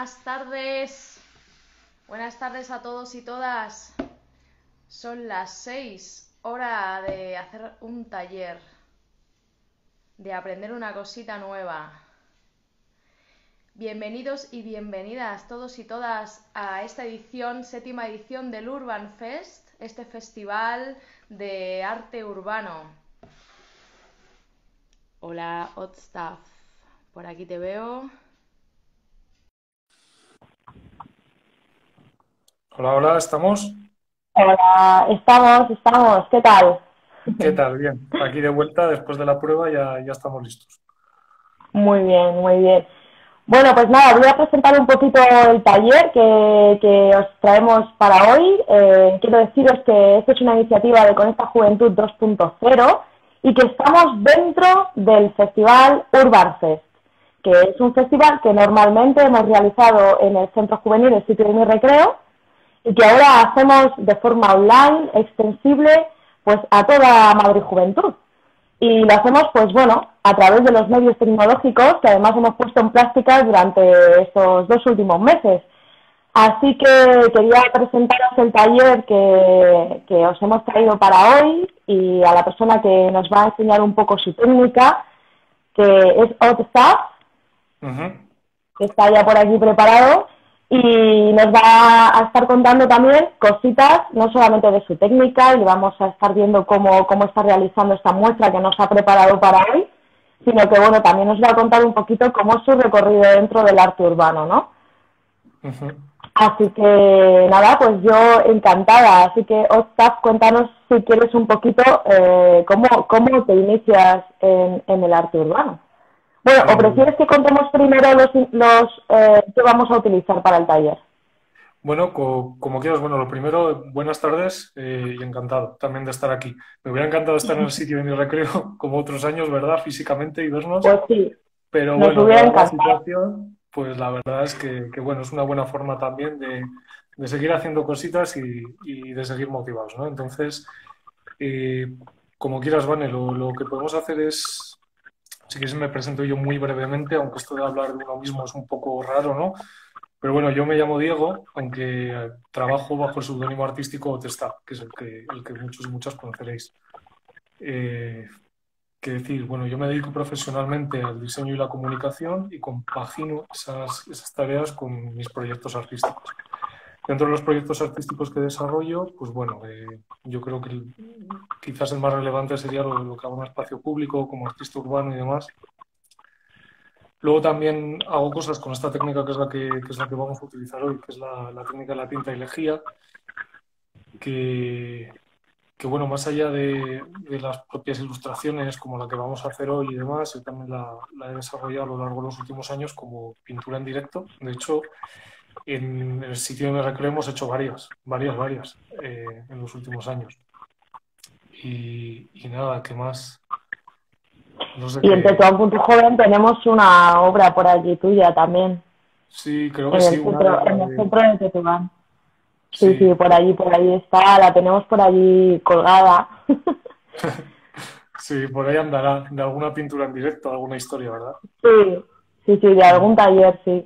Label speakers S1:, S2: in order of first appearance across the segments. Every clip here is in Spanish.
S1: Buenas tardes a todos y todas. Son las 6, hora de hacer un taller, de aprender una cosita nueva. Bienvenidos y bienvenidas todos y todas a esta edición, séptima edición del Urban Fest, este festival de arte urbano. Hola, Hot Stuff, por aquí te veo.
S2: Hola, hola, ¿estamos?
S3: Hola, estamos, ¿qué tal?
S2: ¿Qué tal? Bien, aquí de vuelta después de la prueba ya estamos listos.
S3: Muy bien, muy bien. Bueno, pues nada, voy a presentar un poquito el taller que os traemos para hoy. Quiero deciros que esta es una iniciativa de Conecta Juventud 2.0 y que estamos dentro del festival Urban Fest, que es un festival que normalmente hemos realizado en el Centro Juvenil, el sitio de mi recreo, y que ahora hacemos de forma online, extensible, pues a toda Madrid Juventud. Y lo hacemos, pues bueno, a través de los medios tecnológicos que además hemos puesto en práctica durante estos 2 últimos meses. Así que quería presentaros el taller que os hemos traído para hoy y a la persona que nos va a enseñar un poco su técnica, que es Hot Stuff, que está ya por aquí preparado. Y nos va a estar contando también cositas, no solamente de su técnica, y vamos a estar viendo cómo está realizando esta muestra que nos ha preparado para hoy, sino que bueno, también nos va a contar un poquito cómo es su recorrido dentro del arte urbano, ¿no? Así que nada, pues yo encantada. Así que, Ostaf, cuéntanos si quieres un poquito cómo te inicias en el arte urbano. Bueno, ¿o prefieres que contemos primero los que vamos a utilizar para el taller?
S2: Bueno, como quieras. Bueno, lo primero, buenas tardes y encantado también de estar aquí. Me hubiera encantado estar en el sitio de mi recreo como otros años, ¿verdad? Físicamente y vernos.
S3: Pues sí,
S2: Pero
S3: nos
S2: bueno,
S3: hubiera
S2: dada la
S3: encantado.
S2: situación, pues la verdad es que bueno, es una buena forma también de seguir haciendo cositas y de seguir motivados, ¿no? Entonces, eh, como quieras, Vane, lo que podemos hacer es, si quieres me presento yo muy brevemente, aunque esto de hablar de uno mismo es un poco raro, ¿no? Pero bueno, yo me llamo Diego, aunque trabajo bajo el seudónimo artístico Otesta, que es el que muchos y muchas conoceréis. Eh, ¿Qué decir? Bueno, yo me dedico profesionalmente al diseño y la comunicación y compagino esas tareas con mis proyectos artísticos. Dentro de los proyectos artísticos que desarrollo, pues bueno, yo creo que quizás el más relevante sería lo que hago en espacio público, como artista urbano y demás. Luego también hago cosas con esta técnica que es la que vamos a utilizar hoy, que es la técnica de la tinta y lejía, que, que bueno, más allá de las propias ilustraciones como la que vamos a hacer hoy y demás, yo también la he desarrollado a lo largo de los últimos años como pintura en directo. De hecho, en el sitio de mi recreo hemos hecho varias en los últimos años. Y nada, ¿qué más? No sé
S3: Y en
S2: qué.
S3: Tetuán.joven tenemos una obra por allí tuya también,
S2: Sí, creo que sí, una de la
S3: en el
S2: de.
S3: centro de Tetuán. Sí,
S2: Sí,
S3: sí, por allí está, la tenemos por allí colgada.
S2: sí, por ahí andará, de alguna pintura en directo, alguna historia, ¿verdad?
S3: Sí, sí, sí, de algún taller, sí.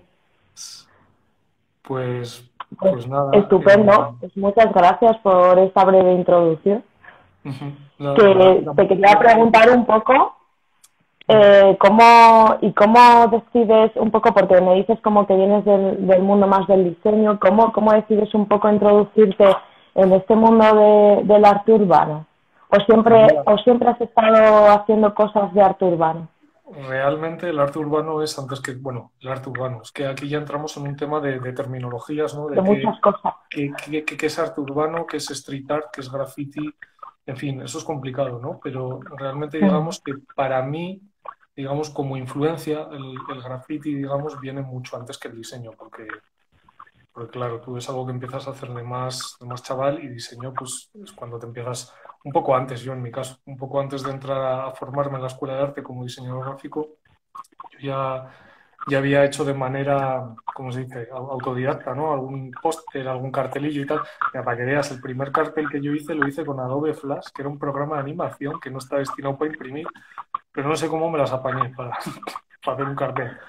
S2: Pues,
S3: Pues
S2: pues nada,
S3: estupendo, pues muchas gracias por esta breve introducción.
S2: nada,
S3: Que te quería
S2: gracias.
S3: preguntar un poco
S2: Ujú.
S3: cómo decides un poco, porque me dices como que vienes del mundo más del diseño, cómo decides un poco introducirte en este mundo del arte urbano,
S2: Pues mira,
S3: o siempre has estado haciendo cosas de arte urbano,
S2: realmente el arte urbano es antes que, bueno, el arte urbano, es que aquí ya entramos en un tema de terminologías, ¿no?
S3: de
S2: De
S3: muchas cosas.
S2: qué es arte urbano, qué es street art, qué es graffiti, en fin, eso es complicado, ¿no? Pero realmente digamos que para mí, digamos, como influencia, el graffiti, digamos, viene mucho antes que el diseño, porque claro, tú es algo que empiezas a hacer de más chaval y diseño, pues es cuando te empiezas, un poco antes, yo en mi caso, un poco antes de entrar a formarme en la escuela de arte como diseñador gráfico, yo ya había hecho de manera, ¿cómo se dice?, autodidacta, ¿no? Algún póster, algún cartelillo y tal. Mira, para que veas, el primer cartel que yo hice lo hice con Adobe Flash, que era un programa de animación que no está destinado para imprimir, pero no sé cómo me las apañé para, para hacer un cartel.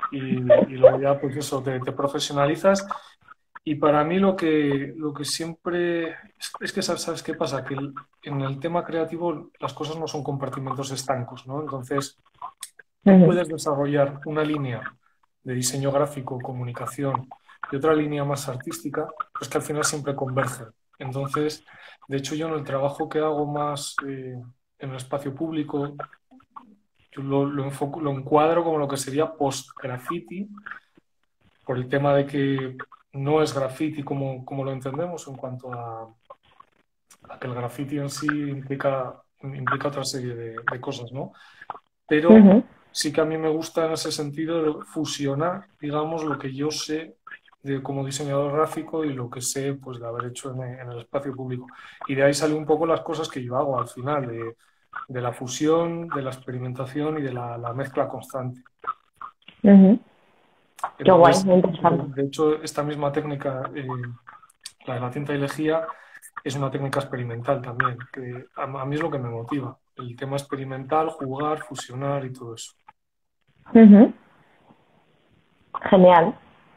S2: y luego ya, pues eso, te profesionalizas. Y para mí lo que siempre es que, ¿sabes qué pasa? Que en el tema creativo las cosas no son compartimentos estancos, ¿no? Entonces, tú
S3: Ujú,
S2: puedes desarrollar una línea de diseño gráfico, comunicación y otra línea más artística, pues que al final siempre convergen. Entonces, de hecho, yo en el trabajo que hago más en el espacio público, yo lo encuadro como lo que sería post-graffiti, por el tema de que no es graffiti como lo entendemos en cuanto a que el graffiti en sí implica otra serie de cosas, ¿no? Pero
S3: ujú.
S2: sí que a mí me gusta en ese sentido fusionar, digamos, lo que yo sé como diseñador gráfico y lo que sé pues, de haber hecho en el espacio público. Y de ahí salen un poco las cosas que yo hago al final, de la fusión, de la experimentación y de la mezcla constante.
S3: Ujú. Qué guay,
S2: Entonces,
S3: muy interesante.
S2: de hecho, esta misma técnica, la de la tinta y lejía, es una técnica experimental también, que a mí es lo que me motiva, el tema experimental, jugar, fusionar y todo eso.
S3: Ujú. Genial.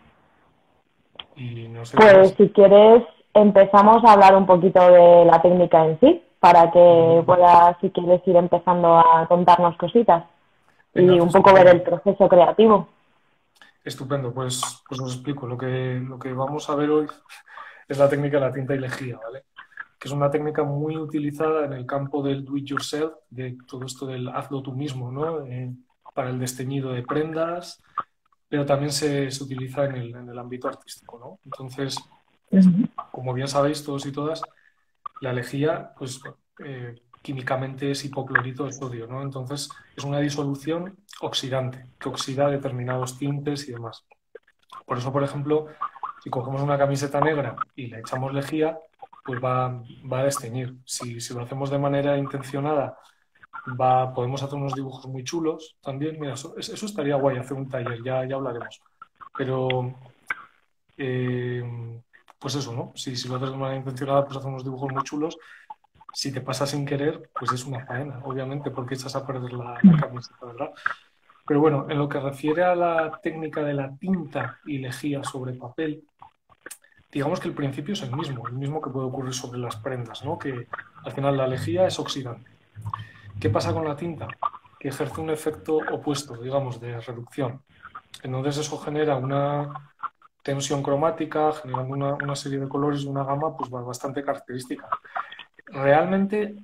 S2: Y no sé,
S3: Pues
S2: Inés.
S3: si quieres, empezamos a hablar un poquito de la técnica en sí, para que puedas, si quieres, ir empezando a contarnos cositas
S2: Venga,
S3: y un poco ver
S2: estupendo.
S3: el proceso creativo.
S2: Estupendo, pues os explico. Lo que vamos a ver hoy es la técnica de la tinta y lejía, ¿vale? Que es una técnica muy utilizada en el campo del do it yourself, de todo esto del hazlo tú mismo, ¿no? Para el desteñido de prendas, pero también se utiliza en el ámbito artístico, ¿no? Entonces,
S3: Ujú.
S2: como bien sabéis todos y todas, la lejía, pues químicamente es hipoclorito de sodio, ¿no? Entonces, es una disolución oxidante que oxida determinados tintes y demás. Por eso, por ejemplo, si cogemos una camiseta negra y le echamos lejía, pues va a desteñir. Si lo hacemos de manera intencionada, podemos hacer unos dibujos muy chulos también. Mira, eso estaría guay, hacer un taller, ya hablaremos. Pero, eh, pues eso, ¿no? Si lo haces de manera intencionada, pues hacer unos dibujos muy chulos. Si te pasa sin querer, pues es una faena, obviamente, porque echas a perder la camiseta, ¿verdad? Pero bueno, en lo que refiere a la técnica de la tinta y lejía sobre papel, digamos que el principio es el mismo que puede ocurrir sobre las prendas, ¿no? Que al final la lejía es oxidante. ¿Qué pasa con la tinta? Que ejerce un efecto opuesto, digamos, de reducción. Entonces eso genera una tensión cromática, generando una serie de colores y una gama pues bastante característica. Realmente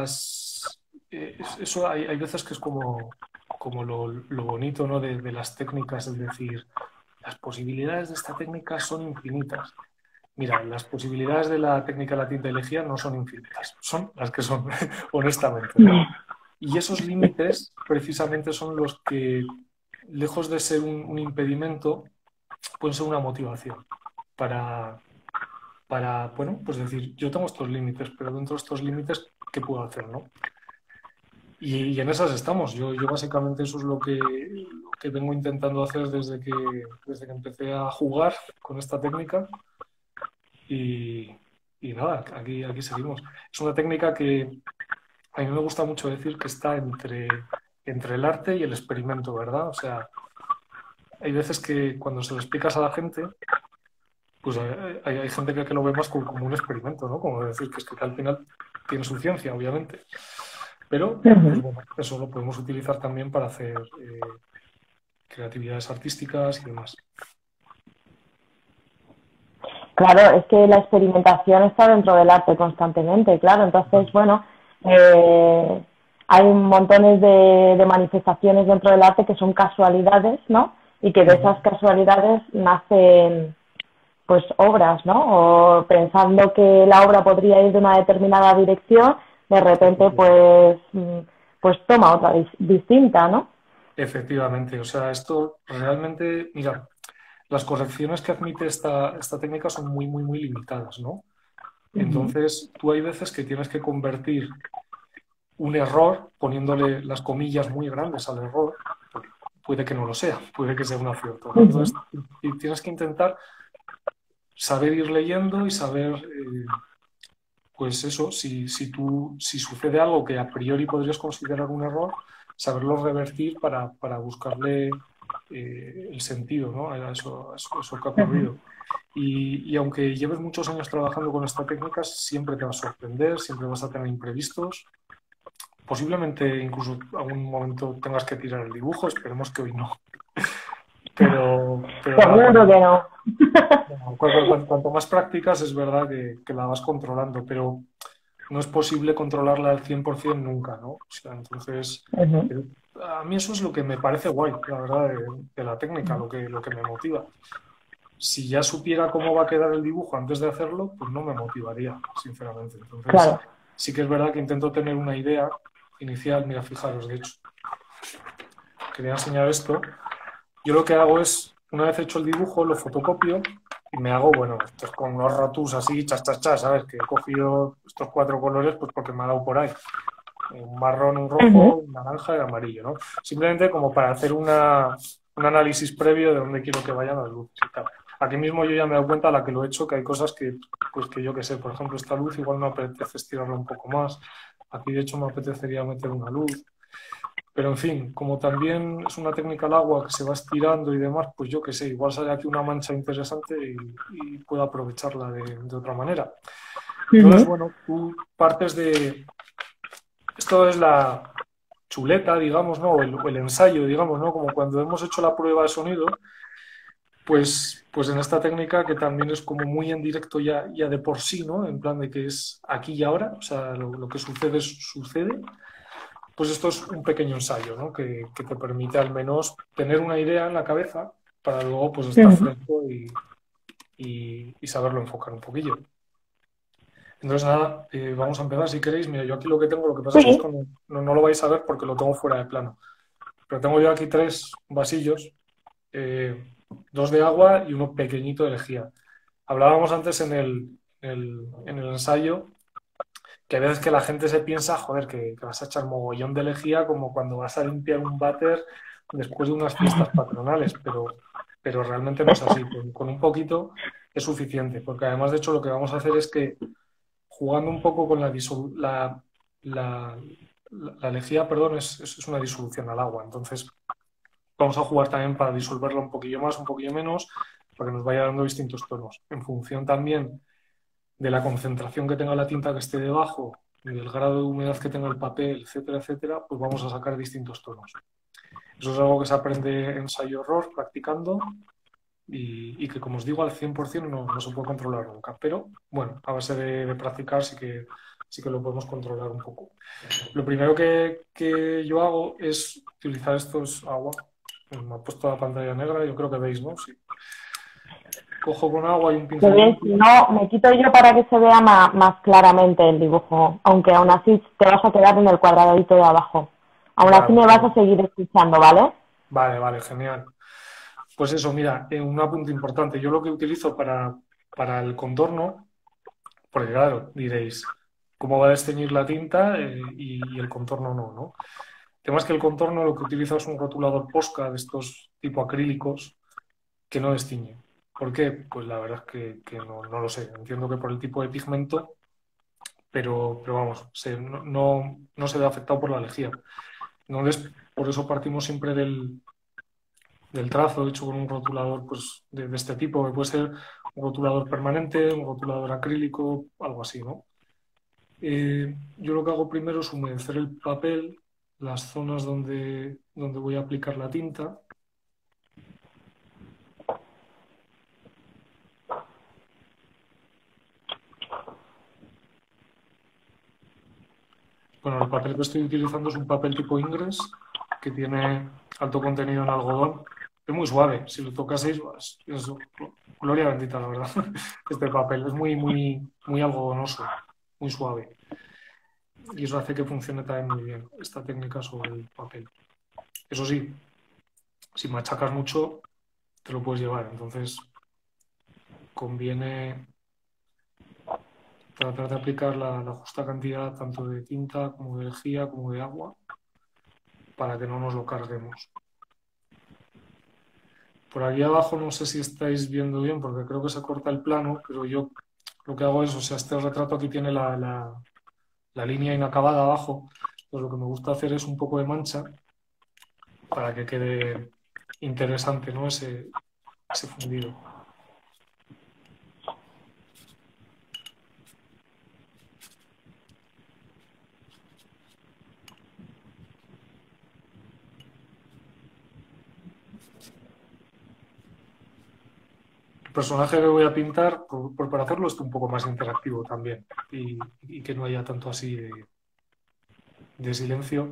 S2: eso hay veces que es como lo bonito, ¿no? de las técnicas, es decir, las posibilidades de esta técnica son infinitas. Mira, las posibilidades de la técnica de la tinta y lejía no son infinitas, son las que son, honestamente, ¿no? Y esos límites precisamente son los que, lejos de ser un impedimento, pueden ser una motivación para, bueno, pues decir, yo tengo estos límites, pero dentro de estos límites, ¿qué puedo hacer, no? Y en esas estamos. Yo básicamente eso es lo que vengo intentando hacer desde que empecé a jugar con esta técnica y, y nada, aquí seguimos. Es una técnica que a mí me gusta mucho decir que está entre el arte y el experimento, ¿verdad? O sea, hay veces que cuando se lo explicas a la gente, pues hay gente que lo ve más como un experimento, ¿no? Como decir que es que al final tiene su ciencia, obviamente. Pero, pues
S3: Ujú.
S2: bueno, eso lo podemos utilizar también para hacer creatividades artísticas y demás.
S3: Claro, es que la experimentación está dentro del arte constantemente, claro. Entonces, bueno, eh, hay montones de manifestaciones dentro del arte que son casualidades, ¿no? Y que de esas
S2: Ujú.
S3: casualidades nacen, pues, obras, ¿no? O pensando que la obra podría ir de una determinada dirección, de repente, pues, pues toma otra distinta, ¿no?
S2: Efectivamente, o sea, esto realmente, mira, las correcciones que admite esta técnica son muy, muy, muy limitadas, ¿no?
S3: Ujú.
S2: Entonces, tú hay veces que tienes que convertir un error poniéndole las comillas muy grandes al error, porque puede que no lo sea, puede que sea un acierto, ¿no?
S3: Ujú.
S2: Entonces, y tienes que intentar saber ir leyendo y saber, pues eso, si sucede algo que a priori podrías considerar un error, saberlo revertir para buscarle el sentido, ¿no? A eso que ha ocurrido. Y aunque lleves muchos años trabajando con esta técnica, siempre te va a sorprender, siempre vas a tener imprevistos. Posiblemente incluso algún momento tengas que tirar el dibujo, esperemos que hoy no. Pero
S3: Seguro que no.
S2: cuanto más practicas es verdad que la vas controlando, pero no es posible controlarla al 100% nunca, ¿no? O sea, entonces, a mí eso es lo que me parece guay, la verdad, de la técnica, lo que me motiva. Si ya supiera cómo va a quedar el dibujo antes de hacerlo, pues no me motivaría, sinceramente. Entonces,
S3: Claro.
S2: sí que es verdad que intento tener una idea inicial. Mira, fijaros, de hecho, quería enseñar esto. Yo lo que hago es, una vez hecho el dibujo, lo fotocopio y me hago, bueno, esto es con unos rotus así, chas, chas, chas, ¿sabes? Que he cogido estos 4 colores pues porque me ha dado por ahí. Un marrón, un rojo, un naranja y amarillo, ¿no? Simplemente como para hacer un análisis previo de dónde quiero que vayan las luces y tal. Aquí mismo yo ya me he dado cuenta a la que lo he hecho que hay cosas que, pues que yo qué sé, por ejemplo, esta luz igual me apetece estirarla un poco más. Aquí de hecho me apetecería meter una luz. Pero en fin, como también es una técnica al agua que se va estirando y demás, pues yo qué sé, igual sale aquí una mancha interesante y puedo aprovecharla de otra manera. Entonces, bueno, tú partes de... Esto es la chuleta, digamos, ¿no? O el ensayo, digamos, ¿no? Como cuando hemos hecho la prueba de sonido, pues en esta técnica que también es como muy en directo ya de por sí, ¿no? En plan de que es aquí y ahora, o sea, lo que sucede, sucede. Pues esto es un pequeño ensayo, ¿no? Que te permite al menos tener una idea en la cabeza para luego pues estar fresco y saberlo enfocar un poquillo. Entonces nada, vamos a empezar si queréis. Mira, yo aquí lo que tengo, lo que pasa es que no lo vais a ver porque lo tengo fuera de plano. Pero tengo yo aquí 3 vasillos, 2 de agua y uno pequeñito de lejía. Hablábamos antes en el ensayo que a veces que la gente se piensa, joder, que vas a echar mogollón de lejía como cuando vas a limpiar un váter después de unas fiestas patronales, pero realmente no es así. Con un poquito es suficiente, porque además, de hecho, lo que vamos a hacer es que jugando un poco con la lejía, perdón, es una disolución al agua. Entonces, vamos a jugar también para disolverla un poquillo más, un poquillo menos, para que nos vaya dando distintos tonos. En función también de la concentración que tenga la tinta que esté debajo, del grado de humedad que tenga el papel, etcétera, etcétera, pues vamos a sacar distintos tonos. Eso es algo que se aprende ensayo-error, practicando, y que, como os digo, al 100% no se puede controlar nunca. Pero, bueno, a base de practicar sí que lo podemos controlar un poco. Lo primero que yo hago es utilizar estos agua. Me ha puesto la pantalla negra, yo creo que veis, ¿no? Sí. Cojo con agua y un pincel.
S3: Si no, me quito yo para que se vea más claramente el dibujo, aunque aún así te vas a quedar en el cuadradito de abajo. Aún así me vas a seguir escuchando, ¿vale?
S2: Vale, genial. Pues eso, mira, un apunte importante. Yo lo que utilizo para el contorno, porque claro, diréis, ¿cómo va a desteñir la tinta y el contorno no? El tema es que el contorno lo que utilizo es un rotulador Posca de estos tipo acrílicos que no destiñe. ¿Por qué? Pues la verdad es que no lo sé. Entiendo que por el tipo de pigmento, pero vamos, no se ve afectado por la lejía. Entonces, por eso partimos siempre del trazo hecho con un rotulador pues, de este tipo, que puede ser un rotulador permanente, un rotulador acrílico, algo así, ¿no? Yo lo que hago primero es humedecer el papel, las zonas donde voy a aplicar la tinta. Bueno, el papel que estoy utilizando es un papel tipo Ingres, que tiene alto contenido en algodón. Es muy suave, si lo tocaseis, es gloria bendita, la verdad. Este papel es muy algodonoso, muy suave. Y eso hace que funcione también muy bien esta técnica sobre el papel. Eso sí, si machacas mucho, te lo puedes llevar. Entonces, conviene tratar de aplicar la justa cantidad tanto de tinta como de lejía como de agua para que no nos lo carguemos. Por aquí abajo no sé si estáis viendo bien porque creo que se corta el plano, pero yo lo que hago es, o sea, este retrato aquí tiene la línea inacabada abajo, pues lo que me gusta hacer es un poco de mancha para que quede interesante, ¿no? Ese fundido. El personaje que voy a pintar, para hacerlo esto un poco más interactivo también y que no haya tanto así de silencio.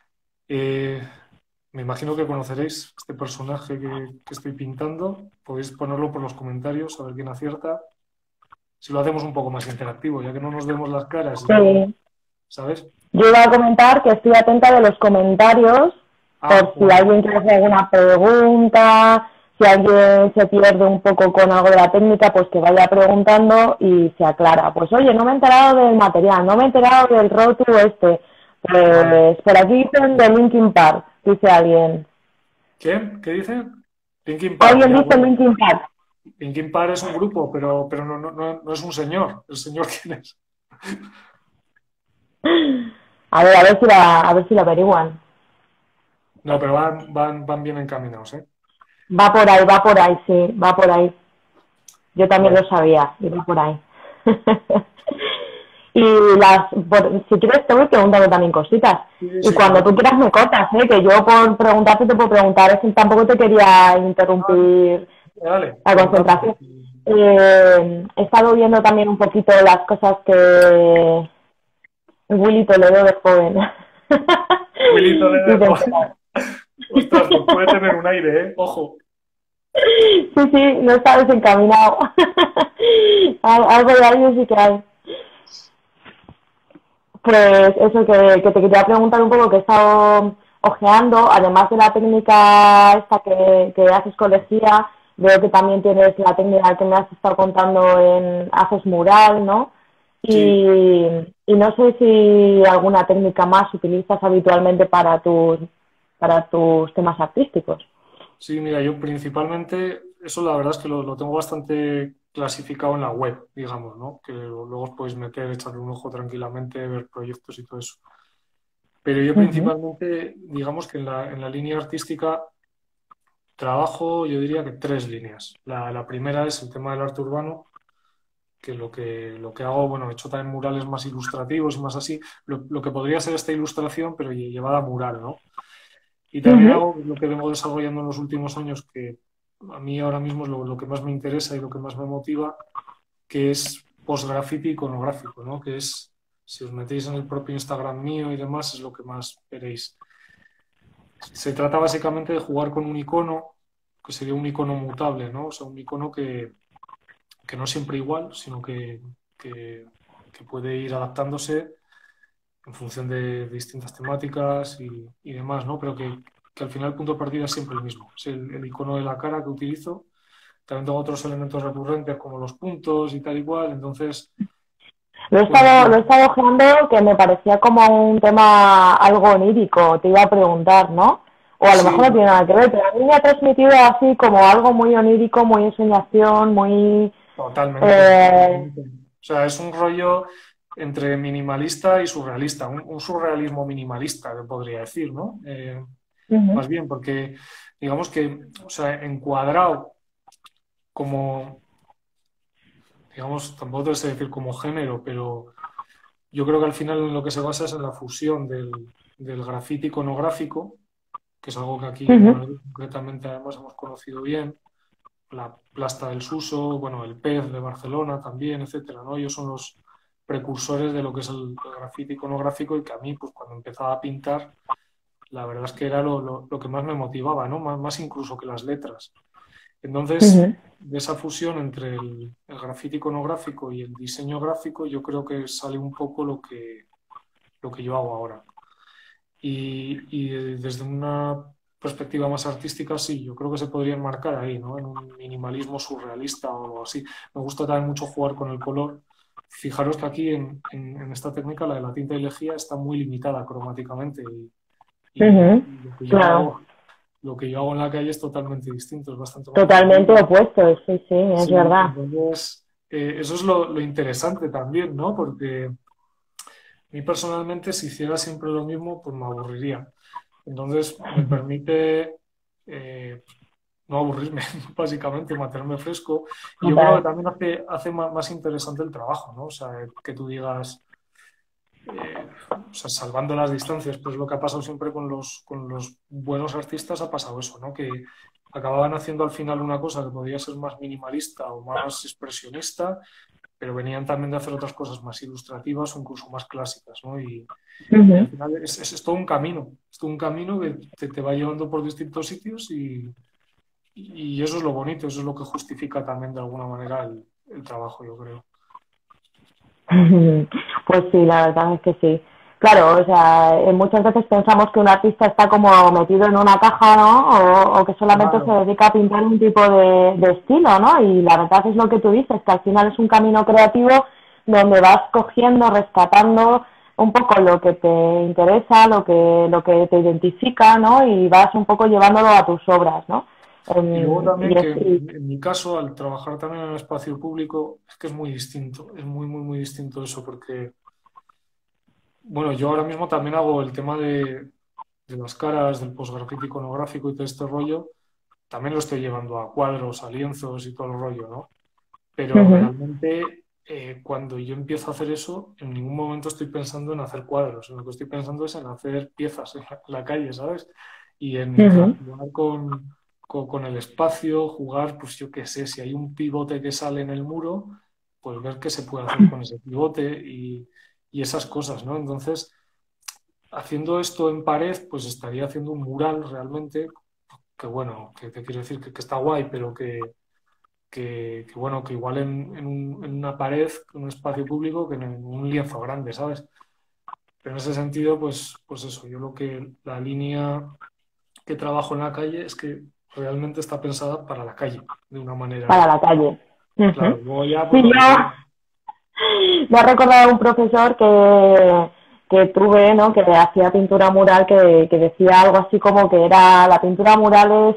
S2: Me imagino que conoceréis este personaje que estoy pintando. Podéis ponerlo por los comentarios a ver quién acierta. Si lo hacemos un poco más interactivo, ya que no nos vemos las caras,
S3: Sí.
S2: ¿sabes?
S3: Yo iba a comentar que estoy atenta de los comentarios por si
S2: Bueno.
S3: alguien quiere hacer alguna pregunta, si alguien se pierde un poco con algo de la técnica, pues que vaya preguntando y se aclara. Pues oye, no me he enterado del material, no me he enterado del rótulo este. Pues
S2: Vale.
S3: por aquí dicen de Linkin Park, dice alguien.
S2: ¿Qué? ¿Qué dice? Linkin Park,
S3: Alguien
S2: ya,
S3: dice
S2: bueno.
S3: Linkin Park.
S2: Linkin Park es un grupo, pero no es un señor. ¿El señor quién es?
S3: A ver si lo averiguan.
S2: No, pero van bien encaminados, ¿eh?
S3: Va por ahí, sí, va por ahí. Yo también
S2: Vale.
S3: lo sabía, iba por ahí. Y si quieres te voy preguntando también cositas. Y
S2: Sí,
S3: cuando tú
S2: claro.
S3: quieras me cortas, ¿eh? Que yo por preguntarte te puedo preguntar, es que tampoco te quería interrumpir
S2: Dale,
S3: la
S2: preguntadme.
S3: concentración. He estado viendo también un poquito las cosas que Willy Toledo de joven.
S2: Willy Toledo.
S3: Dice,
S2: Ostras, pues puede tener un aire, ¿eh? Ojo.
S3: sí, sí, no está desencaminado. Algo de ahí sí que hay. Pues eso que te quería preguntar un poco, que he estado ojeando, además de la técnica esta que haces con lejía, veo que también tienes la técnica que me has estado contando haces mural, ¿no?
S2: Sí,
S3: Y no sé si alguna técnica más utilizas habitualmente para tus temas artísticos.
S2: sí, mira, yo principalmente, eso la verdad es que lo tengo bastante clasificado en la web, digamos, ¿no? Que luego os podéis meter, echarle un ojo tranquilamente, ver proyectos y todo eso. Pero yo
S3: Ujú,
S2: principalmente, digamos que en la línea artística trabajo, yo diría que tres líneas. La primera es el tema del arte urbano, que lo que hago, bueno, he hecho también murales más ilustrativos y más así, lo que podría ser esta ilustración, pero llevada a mural, ¿no? Y también
S3: ujú.
S2: hago lo que vengo desarrollando en los últimos años, que a mí ahora mismo es lo que más me interesa y lo que más me motiva, que es post-graffiti iconográfico, ¿no? Que es, si os metéis en el propio Instagram mío y demás, es lo que más veréis. Se trata básicamente de jugar con un icono, que sería un icono mutable, ¿no? O sea, un icono que no es siempre igual, sino que, que puede ir adaptándose en función de distintas temáticas y demás, ¿no? Pero que al final el punto de partida es siempre el mismo. Es el icono de la cara que utilizo. También tengo otros elementos recurrentes como los puntos y tal y cual. Entonces, bueno,
S3: Lo he estado ojeando que me parecía como un tema algo onírico, te iba a preguntar, ¿no? O a lo mejor no
S2: sí,
S3: tiene nada que ver, pero a mí me ha transmitido así como algo muy onírico, muy ensoñación, muy...
S2: totalmente,
S3: Eh,
S2: totalmente. O sea, es un rollo entre minimalista y surrealista, un surrealismo minimalista, que podría decir, ¿no?
S3: ujú,
S2: Más bien, porque digamos que, o sea, encuadrado como, digamos, tampoco te sé decir como género, pero yo creo que al final en lo que se basa es en la fusión del grafiti iconográfico, que es algo que aquí en
S3: ujú,
S2: Madrid concretamente además hemos conocido bien, la plasta del Suso, bueno, el pez de Barcelona también, etcétera, ¿no? Ellos son los precursores de lo que es el grafiti iconográfico y que a mí, pues cuando empezaba a pintar, la verdad es que era lo que más me motivaba, ¿no? Más incluso que las letras. Entonces,
S3: ujú.
S2: de esa fusión entre el grafiti iconográfico y el diseño gráfico, yo creo que sale un poco lo que yo hago ahora. Y desde una perspectiva más artística, sí, yo creo que se podría enmarcar ahí, ¿no? En un minimalismo surrealista o algo así. Me gusta también mucho jugar con el color. Fijaros que aquí en esta técnica, la de la tinta y lejía, está muy limitada cromáticamente
S3: Ujú.
S2: y lo que yo
S3: Claro,
S2: hago, lo que yo hago en la calle es totalmente distinto, es bastante más
S3: totalmente
S2: colorido.
S3: opuesto, sí, sí, es
S2: Sí,
S3: verdad.
S2: entonces eso es lo interesante también, ¿no? Porque a mí personalmente, si hiciera siempre lo mismo, pues me aburriría. Entonces, me permite no aburrirme, básicamente, mantenerme fresco. Y yo creo que
S3: Total.
S2: también hace más interesante el trabajo, ¿no? O sea, que tú digas, o sea, salvando las distancias, pues lo que ha pasado siempre con los buenos artistas ha pasado eso, ¿no? Que acababan haciendo al final una cosa que podía ser más minimalista o más expresionista, pero venían también de hacer otras cosas más ilustrativas o incluso más clásicas, ¿no? Y al
S3: Ujú.
S2: final es todo un camino, es todo un camino que te va llevando por distintos sitios y eso es lo bonito, eso es lo que justifica también de alguna manera el trabajo, yo creo.
S3: Pues sí, la verdad es que sí. Claro, o sea, muchas veces pensamos que un artista está como metido en una caja, ¿no? O que solamente se
S2: Claro,
S3: dedica a pintar un tipo de estilo, ¿no? Y la verdad es lo que tú dices, que al final es un camino creativo donde vas cogiendo, rescatando un poco lo que te interesa, lo que te identifica, ¿no? Y vas un poco llevándolo a tus obras, ¿no?
S2: y luego
S3: Y
S2: también que
S3: es,
S2: en mi caso, al trabajar también en el espacio público, es que es muy distinto, es muy distinto eso, porque, bueno, yo ahora mismo también hago el tema de las caras, del postgrafito iconográfico y todo este rollo, también lo estoy llevando a cuadros, a lienzos y todo el rollo, ¿no? Pero
S3: Ujú,
S2: realmente cuando yo empiezo a hacer eso, en ningún momento estoy pensando en hacer cuadros, en lo que estoy pensando es en hacer piezas en la calle, ¿sabes? Y a
S3: ujú.
S2: jugar con el espacio, jugar, pues yo qué sé, si hay un pivote que sale en el muro, pues ver qué se puede hacer con ese pivote y esas cosas, ¿no? Entonces, haciendo esto en pared, pues estaría haciendo un mural realmente, que bueno, que te quiero decir que está guay, pero bueno, que igual en una pared, en un espacio público, que en un lienzo grande, ¿sabes? Pero en ese sentido, pues eso, yo lo que la línea que trabajo en la calle es que realmente está pensada para la calle, de una
S3: Para
S2: manera,
S3: la calle.
S2: claro,
S3: Ujú.
S2: luego ya pues
S3: Sí,
S2: lo que sea.
S3: me ha recordado un profesor que tuve, ¿no? Que hacía pintura mural, que decía algo así como que era la pintura mural es,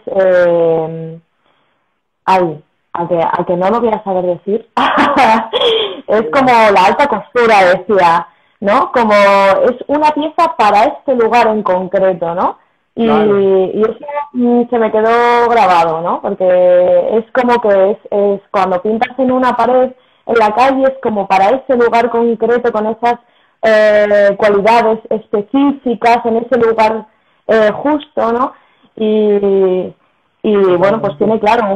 S3: ay, a que no lo voy a saber decir, es como
S2: Eh,
S3: la alta costura, decía, ¿no? Como es una pieza para este lugar en concreto, ¿no?
S2: claro,
S3: Y eso se me quedó grabado, ¿no? Porque es como que es cuando pintas en una pared en la calle, es como para ese lugar concreto, con esas cualidades específicas, en ese lugar justo, ¿no? Y, y bueno, pues
S2: totalmente.
S3: tiene, claro,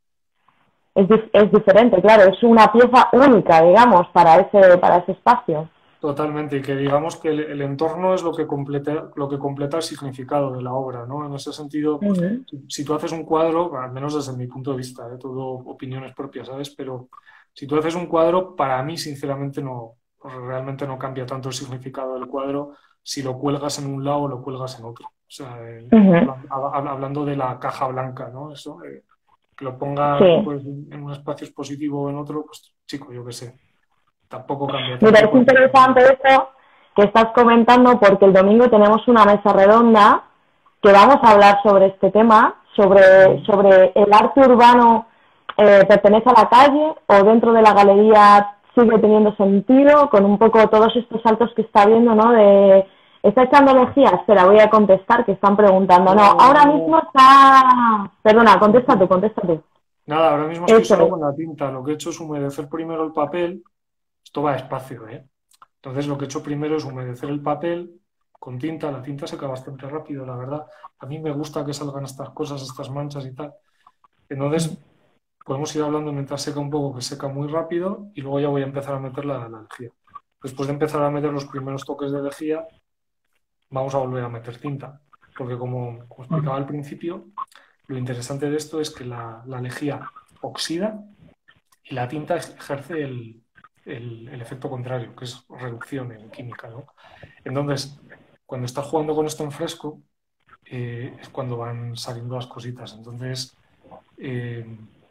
S3: es diferente, claro, es una pieza única, digamos, para ese espacio.
S2: Totalmente, y que digamos que el entorno es lo que completa el significado de la obra, ¿no? En ese sentido,
S3: Ujú,
S2: si tú haces un cuadro, al menos desde mi punto de vista, todo opiniones propias, ¿sabes? Pero si tú haces un cuadro, para mí, sinceramente, no, realmente no cambia tanto el significado del cuadro si lo cuelgas en un lado o lo cuelgas en otro. O sea,
S3: ujú.
S2: hablando de la caja blanca, ¿no? Eso, que lo pongas
S3: Sí.
S2: pues, en un espacio expositivo o en otro, pues chico, yo qué sé, tampoco cambia
S3: Mira,
S2: tanto
S3: es
S2: porque...
S3: interesante eso que estás comentando porque el domingo tenemos una mesa redonda que vamos a hablar sobre este tema, sobre el arte urbano pertenece a la calle o dentro de la galería sigue teniendo sentido, con un poco todos estos saltos que está viendo, ¿no? ¿Está echando energía? Espera, voy a contestar, que están preguntando. No, ahora mismo
S2: No,
S3: está... Perdona, contesta
S2: no,
S3: tú, contesta tú.
S2: nada, ahora mismo estoy
S3: Eso
S2: solo
S3: es.
S2: con la tinta. Lo que he hecho es humedecer primero el papel. Esto va despacio, ¿eh? Entonces lo que he hecho primero es humedecer el papel con tinta. La tinta seca bastante rápido, la verdad. A mí me gusta que salgan estas cosas, estas manchas y tal. Entonces podemos ir hablando mientras seca un poco, que seca muy rápido, y luego ya voy a empezar a meter la lejía. Después de empezar a meter los primeros toques de lejía, vamos a volver a meter tinta. Porque como explicaba al principio, lo interesante de esto es que la lejía oxida y la tinta ejerce el efecto contrario, que es reducción en química, ¿no? Entonces, cuando estás jugando con esto en fresco, es cuando van saliendo las cositas. Entonces, eh,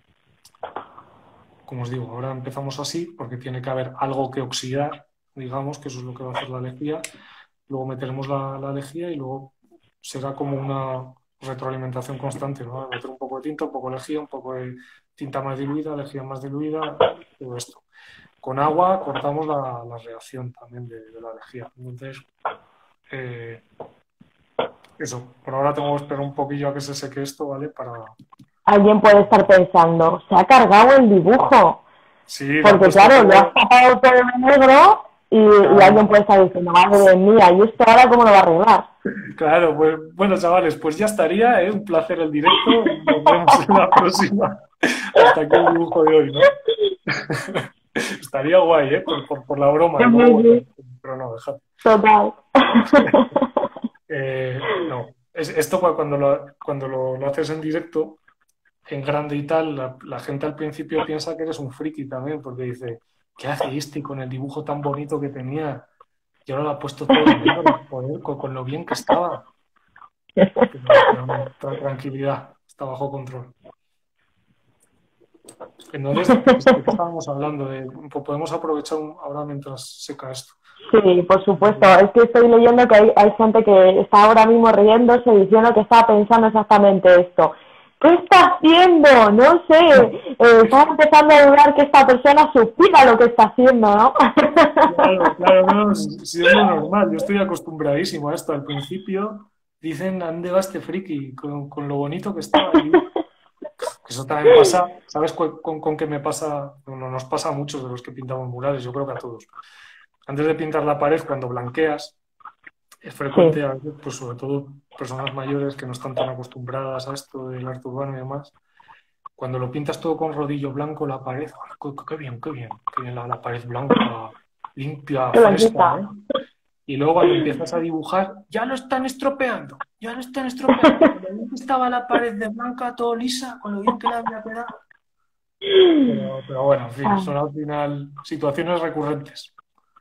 S2: como os digo, ahora empezamos así porque tiene que haber algo que oxidar, digamos, que eso es lo que va a hacer la lejía. Luego meteremos la lejía y luego será como una retroalimentación constante, ¿no? Meter un poco de tinta, un poco de lejía, un poco de tinta más diluida, lejía más diluida, todo esto. Con agua cortamos la reacción también de la lejía. Entonces, eh, eso, por ahora tengo que esperar un poquillo a que se seque esto, ¿vale? Para...
S3: Alguien puede estar pensando, se ha cargado el dibujo.
S2: Sí, le han
S3: Porque
S2: puesto
S3: claro, lo has
S2: todo...
S3: tapado todo de negro y alguien puede estar diciendo, madre mía, ¿y esto ahora cómo lo va a arreglar?
S2: Claro, pues bueno, chavales, pues ya estaría, ¿eh? Un placer el directo y nos vemos en la próxima. Hasta aquí el dibujo de hoy, ¿no? Estaría guay, ¿eh? Por la broma, y luego, bueno, pero no, dejad.
S3: Total.
S2: No, esto cuando lo haces en directo, en grande y tal, la gente al principio piensa que eres un friki también, porque dice, ¿qué hace este con el dibujo tan bonito que tenía? Y ahora lo ha puesto todo en negro, joder, con lo bien que estaba. Pero no, tranquilidad, está bajo control. Entonces, ¿de qué estábamos hablando? Podemos aprovechar ahora mientras seca esto.
S3: Sí, por supuesto. Es que estoy leyendo que hay gente que está ahora mismo riéndose diciendo que está pensando exactamente esto. ¿Qué está haciendo? No sé. Estaba empezando a dudar que esta persona supiera lo que está haciendo, ¿no?
S2: Claro, no, si es lo normal. Yo estoy acostumbradísimo a esto. Al principio dicen, ¿dónde va este friki? Con lo bonito que estaba ahí. Eso también pasa, ¿sabes con qué me pasa? No nos pasa a muchos de los que pintamos murales, yo creo que a todos. Antes de pintar la pared, cuando blanqueas, es frecuente, pues sobre todo personas mayores que no están tan acostumbradas a esto del arte urbano y demás, cuando lo pintas todo con rodillo blanco, la pared, qué bien la pared blanca, limpia, fresca, ¿eh? Y luego cuando empiezas a dibujar, ya lo están estropeando. Con lo bien que estaba la pared de blanca, todo lisa, con lo bien que la había quedado. Pero bueno, en fin, son al final situaciones recurrentes.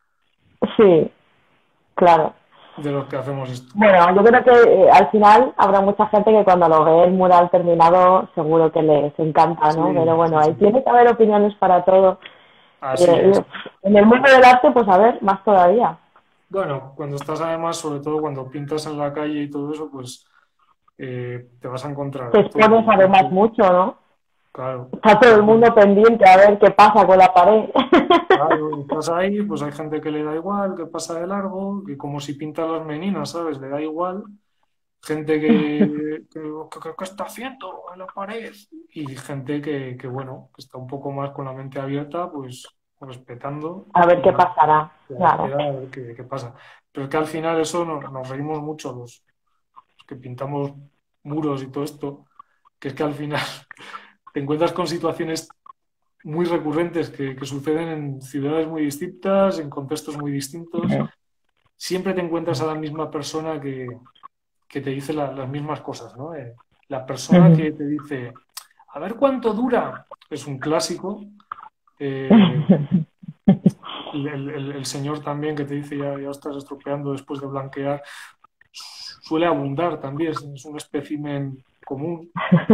S3: Sí, claro.
S2: De los que hacemos esto.
S3: Bueno, yo creo que al final habrá mucha gente que cuando lo ve el mural terminado seguro que les encanta, ¿no?
S2: Sí,
S3: pero bueno,
S2: sí.
S3: ahí tiene que haber opiniones para todo.
S2: Así es.
S3: En el mundo del arte, pues a ver, más todavía.
S2: Bueno, cuando estás además, sobre todo cuando pintas en la calle y todo eso, pues te vas a encontrar.
S3: Te expones además mucho, ¿no?
S2: Claro.
S3: Está todo el mundo pendiente a ver qué pasa con la pared.
S2: Claro, estás ahí, pues hay gente que le da igual, que pasa de largo, que como si pinta las meninas, ¿sabes? Le da igual. Gente que está haciendo en la pared. Y gente que, bueno, que está un poco más con la mente abierta, pues respetando.
S3: A ver qué pasará. Claro.
S2: A ver qué pasa. Pero es que al final eso nos reímos mucho los que pintamos muros y todo esto, que es que al final te encuentras con situaciones muy recurrentes que suceden en ciudades muy distintas, en contextos muy distintos. Siempre te encuentras a la misma persona que te dice las mismas cosas, ¿no? La persona que te dice, a ver cuánto dura, es un clásico. El señor también que te dice, ya estás estropeando después de blanquear, suele abundar también, es un espécimen común.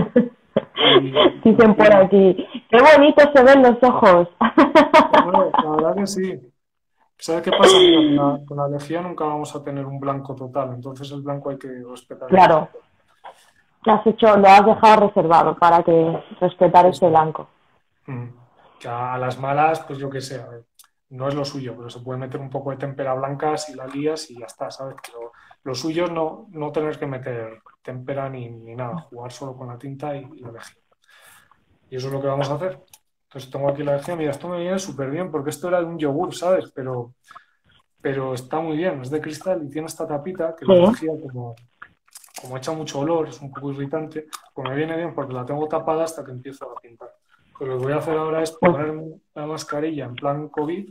S3: Dicen por aquí, qué bonito se ven los ojos.
S2: Bueno, la verdad que sí. ¿Sabes qué pasa? Mira, con la lejía nunca vamos a tener un blanco total, entonces el blanco hay que respetar.
S3: Claro. Lo has dejado reservado para que respetar ese blanco.
S2: Que a las malas, pues yo qué sé, a ver, no es lo suyo, pero se puede meter un poco de témpera blanca si la lías y ya está, ¿sabes? Pero lo suyo es no tener que meter témpera ni nada, jugar solo con la tinta y la lejía. Y eso es lo que vamos a hacer. Entonces tengo aquí la lejía, mira, esto me viene súper bien porque esto era de un yogur, ¿sabes? Pero está muy bien, es de cristal y tiene esta tapita que la lejía como echa mucho olor, es un poco irritante, pues me viene bien porque la tengo tapada hasta que empiezo a pintar. Pues lo que voy a hacer ahora es ponerme la mascarilla en plan COVID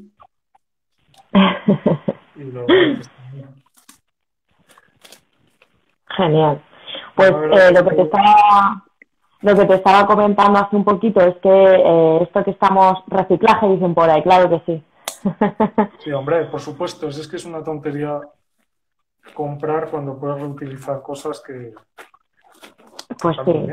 S2: y lo voy a testar.
S3: Genial. Pues lo que te estaba comentando hace un poquito es que esto que estamos, reciclaje dicen por ahí, claro que sí.
S2: Sí, hombre, por supuesto, es que es una tontería comprar cuando puedes reutilizar cosas que...
S3: Pues sí.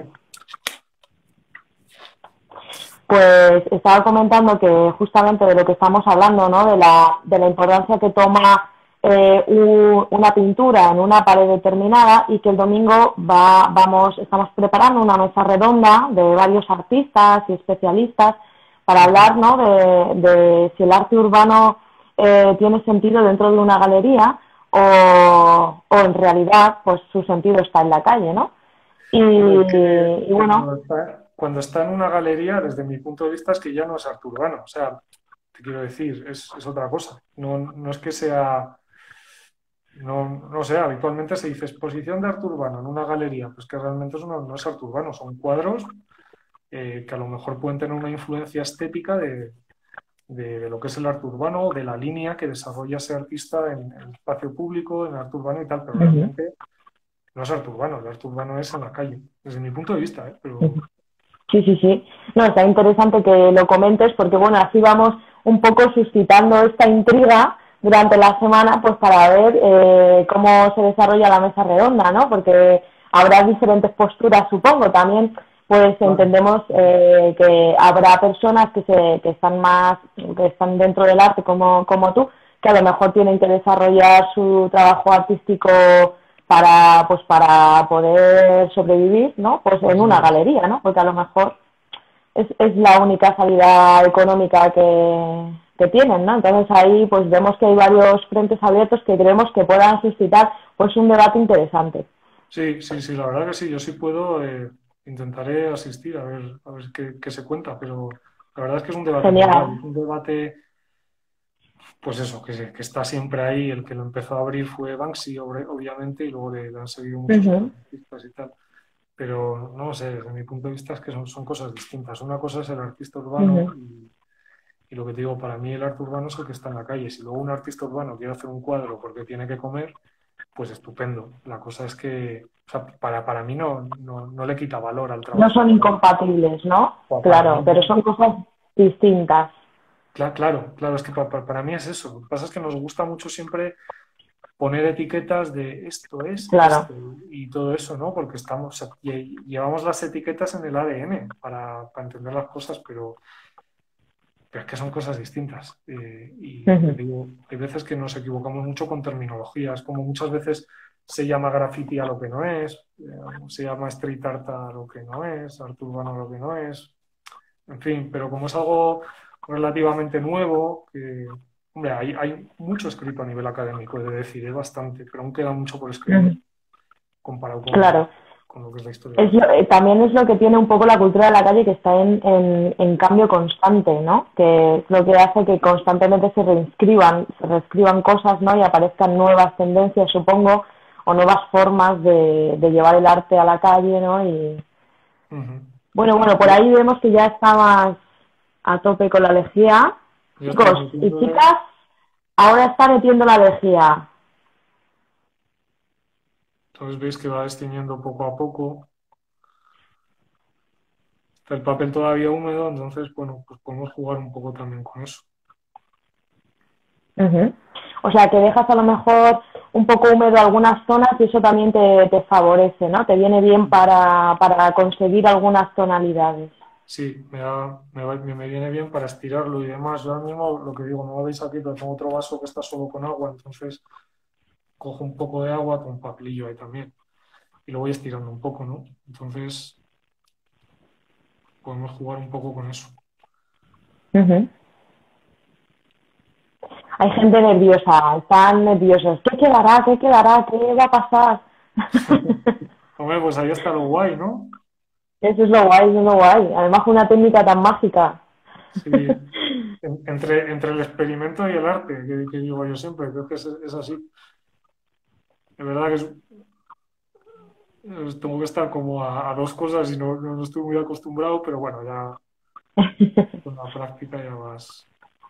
S3: Pues estaba comentando que justamente de lo que estamos hablando, ¿no? De la importancia que toma una pintura en una pared determinada y que el domingo estamos preparando una mesa redonda de varios artistas y especialistas para hablar, ¿no? de si el arte urbano tiene sentido dentro de una galería o en realidad pues su sentido está en la calle, ¿no?
S2: Es que
S3: Y bueno,
S2: cuando está en una galería, desde mi punto de vista, es que ya no es arte urbano. O sea, te quiero decir, es otra cosa. No es que sea, no sé, habitualmente se dice exposición de arte urbano en una galería, pues que realmente no es arte urbano, son cuadros que a lo mejor pueden tener una influencia estética de lo que es el arte urbano, de la línea que desarrolla ese artista en el espacio público, en el arte urbano y tal, pero
S3: ujú,
S2: realmente no es arte urbano, el arte urbano es en la calle, desde mi punto de vista, ¿eh? Pero
S3: ujú. Sí, sí, sí. No, está interesante que lo comentes porque, bueno, así vamos un poco suscitando esta intriga durante la semana, pues para ver cómo se desarrolla la mesa redonda, ¿no? Porque habrá diferentes posturas, supongo. También, pues
S2: claro,
S3: entendemos que habrá personas que están más, que están dentro del arte como tú, que a lo mejor tienen que desarrollar su trabajo artístico para poder sobrevivir, ¿no? Pues en
S2: eso
S3: una
S2: es.
S3: galería, ¿no? Porque a lo mejor es la única salida económica que tienen, ¿no? Entonces ahí pues vemos que hay varios frentes abiertos que creemos que puedan suscitar pues un debate interesante.
S2: Sí, sí, sí, la verdad que sí, yo sí puedo, intentaré asistir a ver qué se cuenta, pero la verdad es que es un debate muy guay,
S3: Genial.
S2: es un debate, pues eso, que está siempre ahí, el que lo empezó a abrir fue Banksy, obviamente, y luego le han seguido muchos otros
S3: Uh-huh.
S2: artistas y tal. Pero no sé, desde mi punto de vista es que son cosas distintas. Una cosa es el artista urbano
S3: Uh-huh.
S2: y lo que te digo, para mí el arte urbano es el que está en la calle. Si luego un artista urbano quiere hacer un cuadro porque tiene que comer, pues estupendo. La cosa es que, o sea, para mí no le quita valor al
S3: No
S2: trabajo
S3: son
S2: urbano.
S3: incompatibles, ¿no?
S2: O para mí
S3: Claro, pero
S2: no.
S3: son cosas distintas.
S2: Claro, claro, es que para mí es eso. Lo que pasa es que nos gusta mucho siempre poner etiquetas de esto es
S3: Claro.
S2: esto y todo eso, ¿no? Porque estamos, o sea, llevamos las etiquetas en el ADN para entender las cosas, pero es que son cosas distintas. Y lo que
S3: Uh-huh.
S2: digo, hay veces que nos equivocamos mucho con terminologías, como muchas veces se llama graffiti a lo que no es, se llama street art a lo que no es, arte urbano a lo que no es, en fin, pero como es algo relativamente nuevo, hombre, hay mucho escrito a nivel académico, he de decir, es bastante, pero aún queda mucho por escribir
S3: Uh-huh.
S2: comparado
S3: Claro.
S2: con lo que es la historia del arte.
S3: También es lo que tiene un poco la cultura de la calle que está en cambio constante, ¿no? Que es lo que hace que constantemente se reescriban cosas, ¿no? Y aparezcan nuevas tendencias, supongo, o nuevas formas de llevar el arte a la calle, ¿no? Y
S2: Ujú.
S3: bueno, por
S2: Yo,
S3: ahí vemos que ya estabas a tope con la lejía.
S2: yo estoy
S3: Chicos y
S2: metiéndole.
S3: chicas, ahora está metiendo la lejía.
S2: Entonces veis que va destiñendo poco a poco. Está el papel todavía húmedo, entonces, bueno, pues podemos jugar un poco también con eso.
S3: Uh-huh. O sea, que dejas a lo mejor un poco húmedo algunas zonas y eso también te favorece, ¿no? Te viene bien para conseguir algunas tonalidades.
S2: Sí, me viene bien para estirarlo y demás. Yo ahora mismo lo que digo, no lo veis aquí, pero tengo otro vaso que está solo con agua, entonces cojo un poco de agua con un papelillo ahí también y lo voy estirando un poco, ¿no? Entonces podemos jugar un poco con eso.
S3: Uh-huh. Hay gente nerviosa, están nerviosos. ¿Qué quedará? ¿Qué quedará? ¿Qué va a pasar?
S2: Hombre, pues ahí está lo guay, ¿no?
S3: Eso es lo guay, eso es lo guay. Además, una técnica tan mágica.
S2: Sí, entre el experimento y el arte, que digo yo siempre, creo que es así. Es verdad que tengo que estar como a dos cosas y no estoy muy acostumbrado, pero bueno, ya con la práctica ya vas.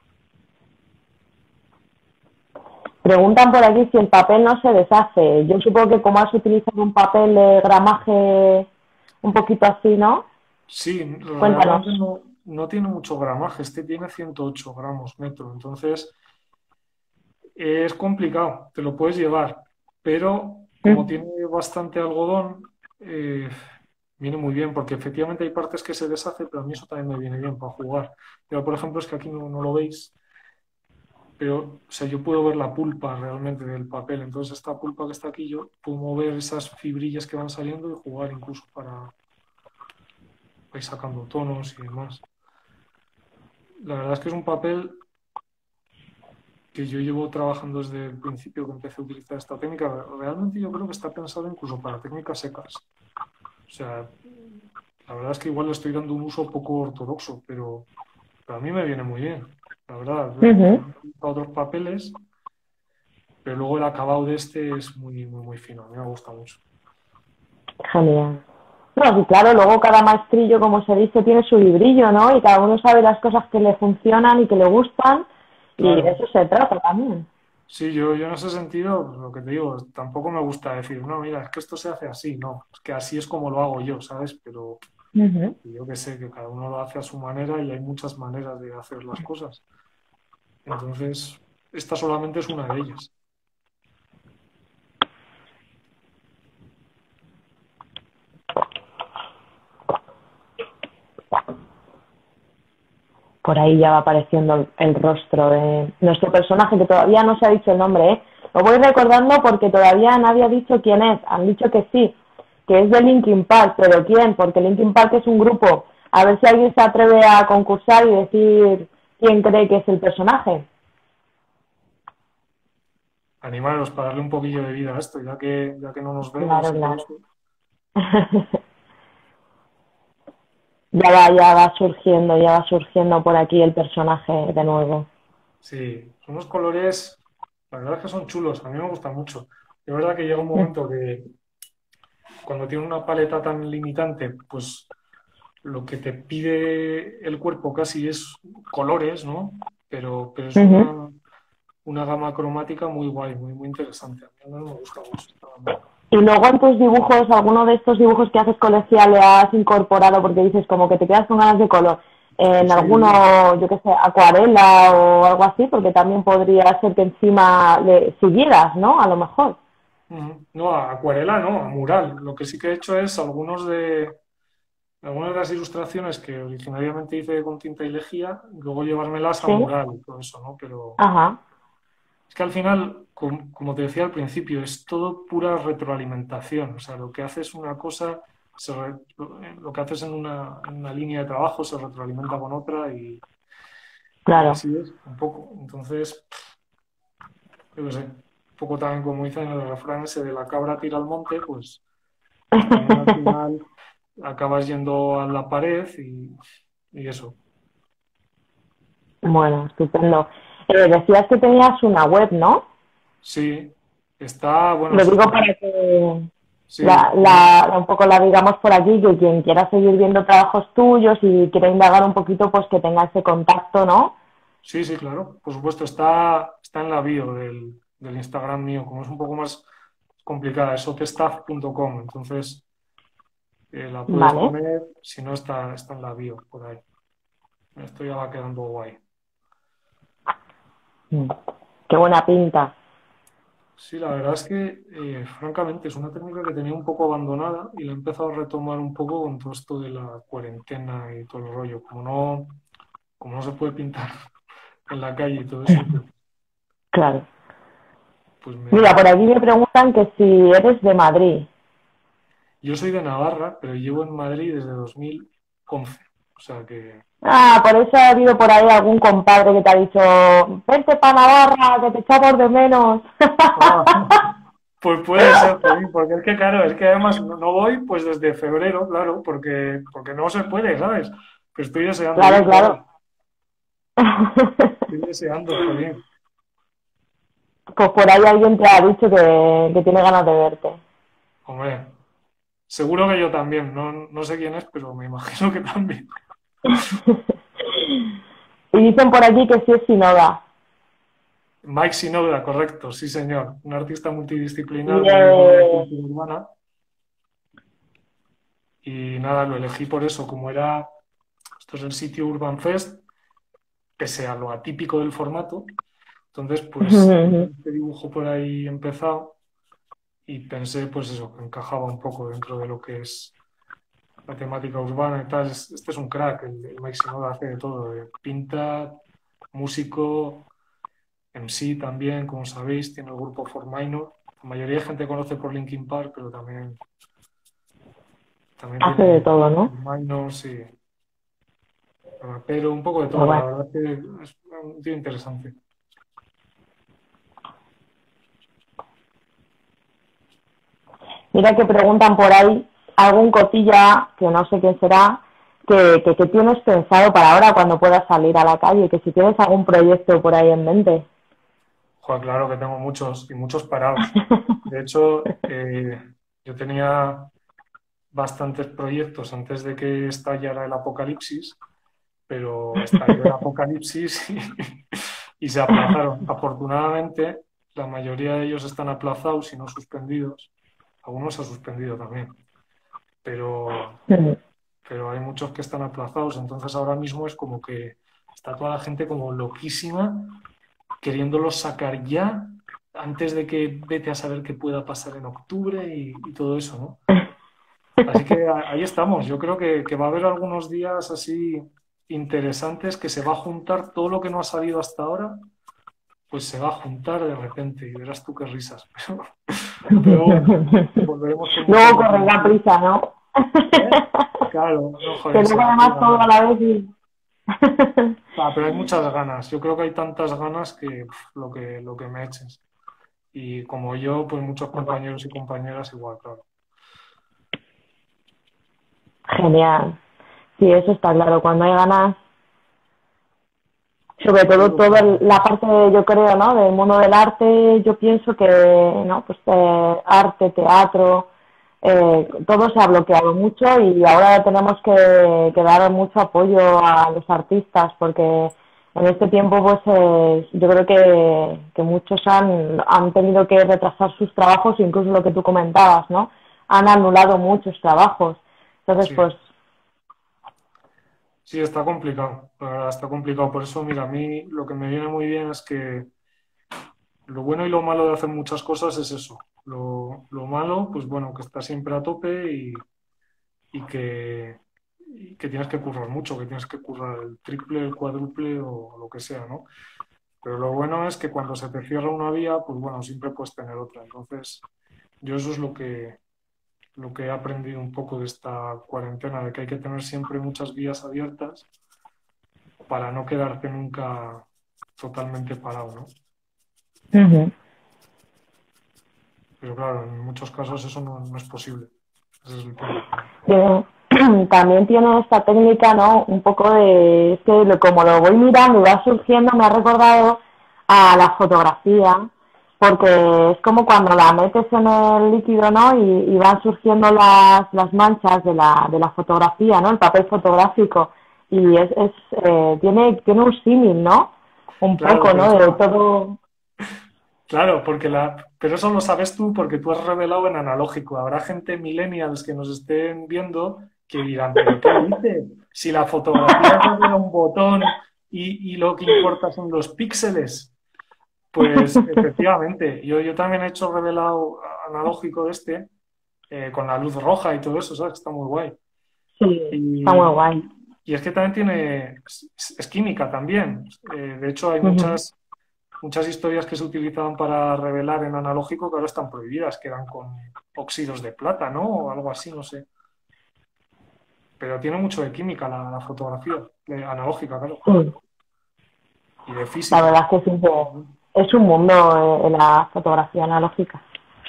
S3: Preguntan por aquí si el papel no se deshace. Yo supongo que como has utilizado un papel de gramaje un poquito así, ¿no?
S2: Sí,
S3: Cuéntanos.
S2: realmente no tiene mucho gramaje, este tiene 108 gramos metro, entonces es complicado, te lo puedes llevar, pero como
S3: Mm.
S2: tiene bastante algodón, viene muy bien, porque efectivamente hay partes que se deshacen, pero a mí eso también me viene bien para jugar. Pero por ejemplo es que aquí no lo veis, pero o sea, yo puedo ver la pulpa realmente del papel, entonces esta pulpa que está aquí yo puedo mover esas fibrillas que van saliendo y jugar incluso para ir sacando tonos y demás. La verdad es que es un papel que yo llevo trabajando desde el principio que empecé a utilizar esta técnica. Realmente yo creo que está pensado incluso para técnicas secas. O sea, la verdad es que igual le estoy dando un uso poco ortodoxo, pero a mí me viene muy bien. La verdad,
S3: Ujú.
S2: otros papeles, pero luego el acabado de este es muy, muy, muy fino. A mí me gusta mucho.
S3: Genial. No, sí, claro, luego cada maestrillo, como se dice, tiene su librillo, ¿no? Y cada uno sabe las cosas que le funcionan y que le gustan, y de
S2: Claro.
S3: eso se trata también.
S2: Sí, yo en ese sentido, pues, lo que te digo, tampoco me gusta decir, no, mira, es que esto se hace así, no, es que así es como lo hago yo, ¿sabes? Pero
S3: Ujú.
S2: yo que sé, que cada uno lo hace a su manera y hay muchas maneras de hacer las cosas. Entonces, esta solamente es una de ellas.
S3: Por ahí ya va apareciendo el rostro de nuestro personaje, que todavía no se ha dicho el nombre, ¿eh? Lo voy recordando porque todavía nadie ha dicho quién es. Han dicho que sí, que es de Linkin Park, pero ¿quién? Porque Linkin Park es un grupo. A ver si alguien se atreve a concursar y decir quién cree que es el personaje.
S2: Animaros para darle un poquillo de vida a esto, ya que no nos vemos
S3: Claro,
S2: y todo
S3: claro.
S2: eso.
S3: Ya va surgiendo por aquí el personaje de nuevo.
S2: Sí, son unos colores, la verdad es que son chulos, a mí me gustan mucho. Es verdad que llega un momento que cuando tiene una paleta tan limitante, pues lo que te pide el cuerpo casi es colores, ¿no? Pero es
S3: Ujú.
S2: una gama cromática muy guay, muy, muy interesante. A mí me gusta mucho esta gama.
S3: Y luego en tus dibujos, alguno de estos dibujos que haces colegial le has incorporado porque dices como que te quedas con ganas de color. En
S2: Sí,
S3: alguno, yo qué sé, acuarela o algo así, porque también podría ser que encima le siguieras, ¿no? A lo mejor.
S2: no, a acuarela no, a mural. Lo que sí que he hecho es algunas de las ilustraciones que originariamente hice con tinta y lejía, luego llevármelas a
S3: Sí.
S2: mural y todo eso, ¿no? Pero
S3: Ajá.
S2: es que al final, como te decía al principio, es todo pura retroalimentación. O sea, lo que haces una cosa, lo que haces en una línea de trabajo se retroalimenta con otra y
S3: Claro.
S2: así es, un poco. Entonces, yo qué sé, un poco también como dicen en el refrán ese de la cabra tira al monte, pues también al final acabas yendo a la pared y eso.
S3: Bueno, estupendo. Decías que tenías una web, ¿no?
S2: Sí, está, bueno,
S3: Lo
S2: sí,
S3: digo para que
S2: sí,
S3: un poco la digamos por aquí, que quien quiera seguir viendo trabajos tuyos y quiera indagar un poquito, pues que tenga ese contacto, ¿no?
S2: sí, sí, claro. Por supuesto, está en la bio del Instagram mío, como es un poco más complicada, es otestaff.com. Entonces, la puedes
S3: Vale.
S2: poner, si no está en la bio, por ahí. Esto ya va quedando guay.
S3: Mm. Qué buena pinta.
S2: Sí, la verdad es que, francamente, es una técnica que tenía un poco abandonada y la he empezado a retomar un poco con todo esto de la cuarentena y todo el rollo. Como no se puede pintar en la calle y todo eso,
S3: Claro.
S2: pues
S3: Mira, por aquí me preguntan que si eres de Madrid.
S2: yo soy de Navarra, pero llevo en Madrid desde 2011. O sea que,
S3: Ah, por eso ha habido por ahí algún compadre que te ha dicho, vente para Navarra, que te echamos de menos.
S2: ah, pues puede ser, Jolín, porque es que, claro, es que además no voy pues desde febrero, claro, porque no se puede, ¿sabes? Pero estoy deseando
S3: Claro,
S2: ir,
S3: claro.
S2: claro. Estoy deseando, Jolín.
S3: Pues por ahí alguien te ha dicho que tiene ganas de verte.
S2: Hombre, seguro que yo también. No sé quién es, pero me imagino que también.
S3: Y dicen por aquí que sí es Sinoda.
S2: Mike Shinoda, correcto, sí, señor. Un artista multidisciplinar
S3: Y
S2: muy vinculado a la cultura urbana. Y nada, lo elegí por eso, como esto es el sitio Urban Fest, pese a lo atípico del formato. Entonces, pues, este dibujo por ahí empezado y pensé, pues eso, que encajaba un poco dentro de lo que es la temática urbana y tal. Este es un crack, el Mike Shinoda hace de todo, pinta, músico, MC también, como sabéis, tiene el grupo For Minor. La mayoría de gente conoce por Linkin Park, pero también
S3: hace de
S2: tiene
S3: todo, ¿no?
S2: For Minor, sí, pero un poco de
S3: Pues
S2: todo, la
S3: bueno,
S2: verdad es que es un tío interesante.
S3: Mira que preguntan por ahí algún cotilla, que no sé quién será, que tienes pensado para ahora cuando puedas salir a la calle, que si tienes algún proyecto por ahí en mente.
S2: Joder, claro que tengo muchos y muchos parados. De hecho, yo tenía bastantes proyectos antes de que estallara el apocalipsis, pero estalló el apocalipsis y se aplazaron. Afortunadamente, la mayoría de ellos están aplazados y no suspendidos. Algunos se han suspendido también, pero, pero hay muchos que están aplazados. Entonces ahora mismo es como que está toda la gente como loquísima queriéndolos sacar ya antes de que vete a saber qué pueda pasar en octubre y todo eso, ¿no? Así que ahí estamos. Yo creo que va a haber algunos días así interesantes que se va a juntar todo lo que no ha salido hasta ahora, pues se va a juntar de repente y verás tú qué risas. Pero bueno, volveremos con
S3: Luego corre la prisa, ¿no?
S2: Claro, no,
S3: Que
S2: joder,
S3: luego además todo a la vez y...
S2: pero hay muchas ganas. Yo creo que hay tantas ganas que lo que me eches. Y como yo, pues muchos compañeros y compañeras igual, claro.
S3: Genial. Sí, eso está claro. Cuando hay ganas, sobre todo toda la parte, yo creo, ¿no? Del mundo del arte, yo pienso que, ¿no? Pues arte, teatro, todo se ha bloqueado mucho y ahora tenemos que dar mucho apoyo a los artistas porque en este tiempo, pues yo creo que muchos han tenido que retrasar sus trabajos, incluso lo que tú comentabas, ¿no? Han anulado muchos trabajos. Entonces,
S2: Sí.
S3: pues...
S2: Sí, está complicado, la verdad, está complicado. Por eso, mira, a mí lo que me viene muy bien es que lo bueno y lo malo de hacer muchas cosas es eso. Lo malo, pues bueno, que estás siempre a tope y que tienes que currar mucho, que tienes que currar el triple, el cuádruple o lo que sea, ¿no? Pero lo bueno es que cuando se te cierra una vía, pues bueno, siempre puedes tener otra. Entonces, yo eso es lo que he aprendido un poco de esta cuarentena, de que hay que tener siempre muchas vías abiertas para no quedarte nunca totalmente parado, ¿no? Pero claro, en muchos casos eso no es posible. Ese es el tema.
S3: También tiene esta técnica, ¿no? Un poco de, es que como lo voy mirando y va surgiendo, me ha recordado a la fotografía, porque es como cuando la metes en el líquido, ¿no? Y van surgiendo las manchas de la fotografía, ¿no? El papel fotográfico. Y tiene un símil, ¿no? Un
S2: Claro,
S3: poco, ¿no? De todo...
S2: Claro, pero eso lo sabes tú porque tú has revelado en analógico. Habrá gente millennials que nos estén viendo que dirán, ¿pero qué dices? Si la fotografía es darle a un botón y lo que importa son los píxeles. Pues efectivamente, yo también he hecho revelado analógico con la luz roja y todo eso, ¿sabes? Está muy guay.
S3: Sí, está muy guay.
S2: Y es que también es química también. De hecho, hay muchas historias que se utilizaban para revelar en analógico que ahora están prohibidas, que eran con óxidos de plata, ¿no? O algo así, no sé. Pero tiene mucho de química la fotografía, analógica, claro.
S3: Sí.
S2: Y de física.
S3: La verdad es que sí, es un mundo la fotografía analógica.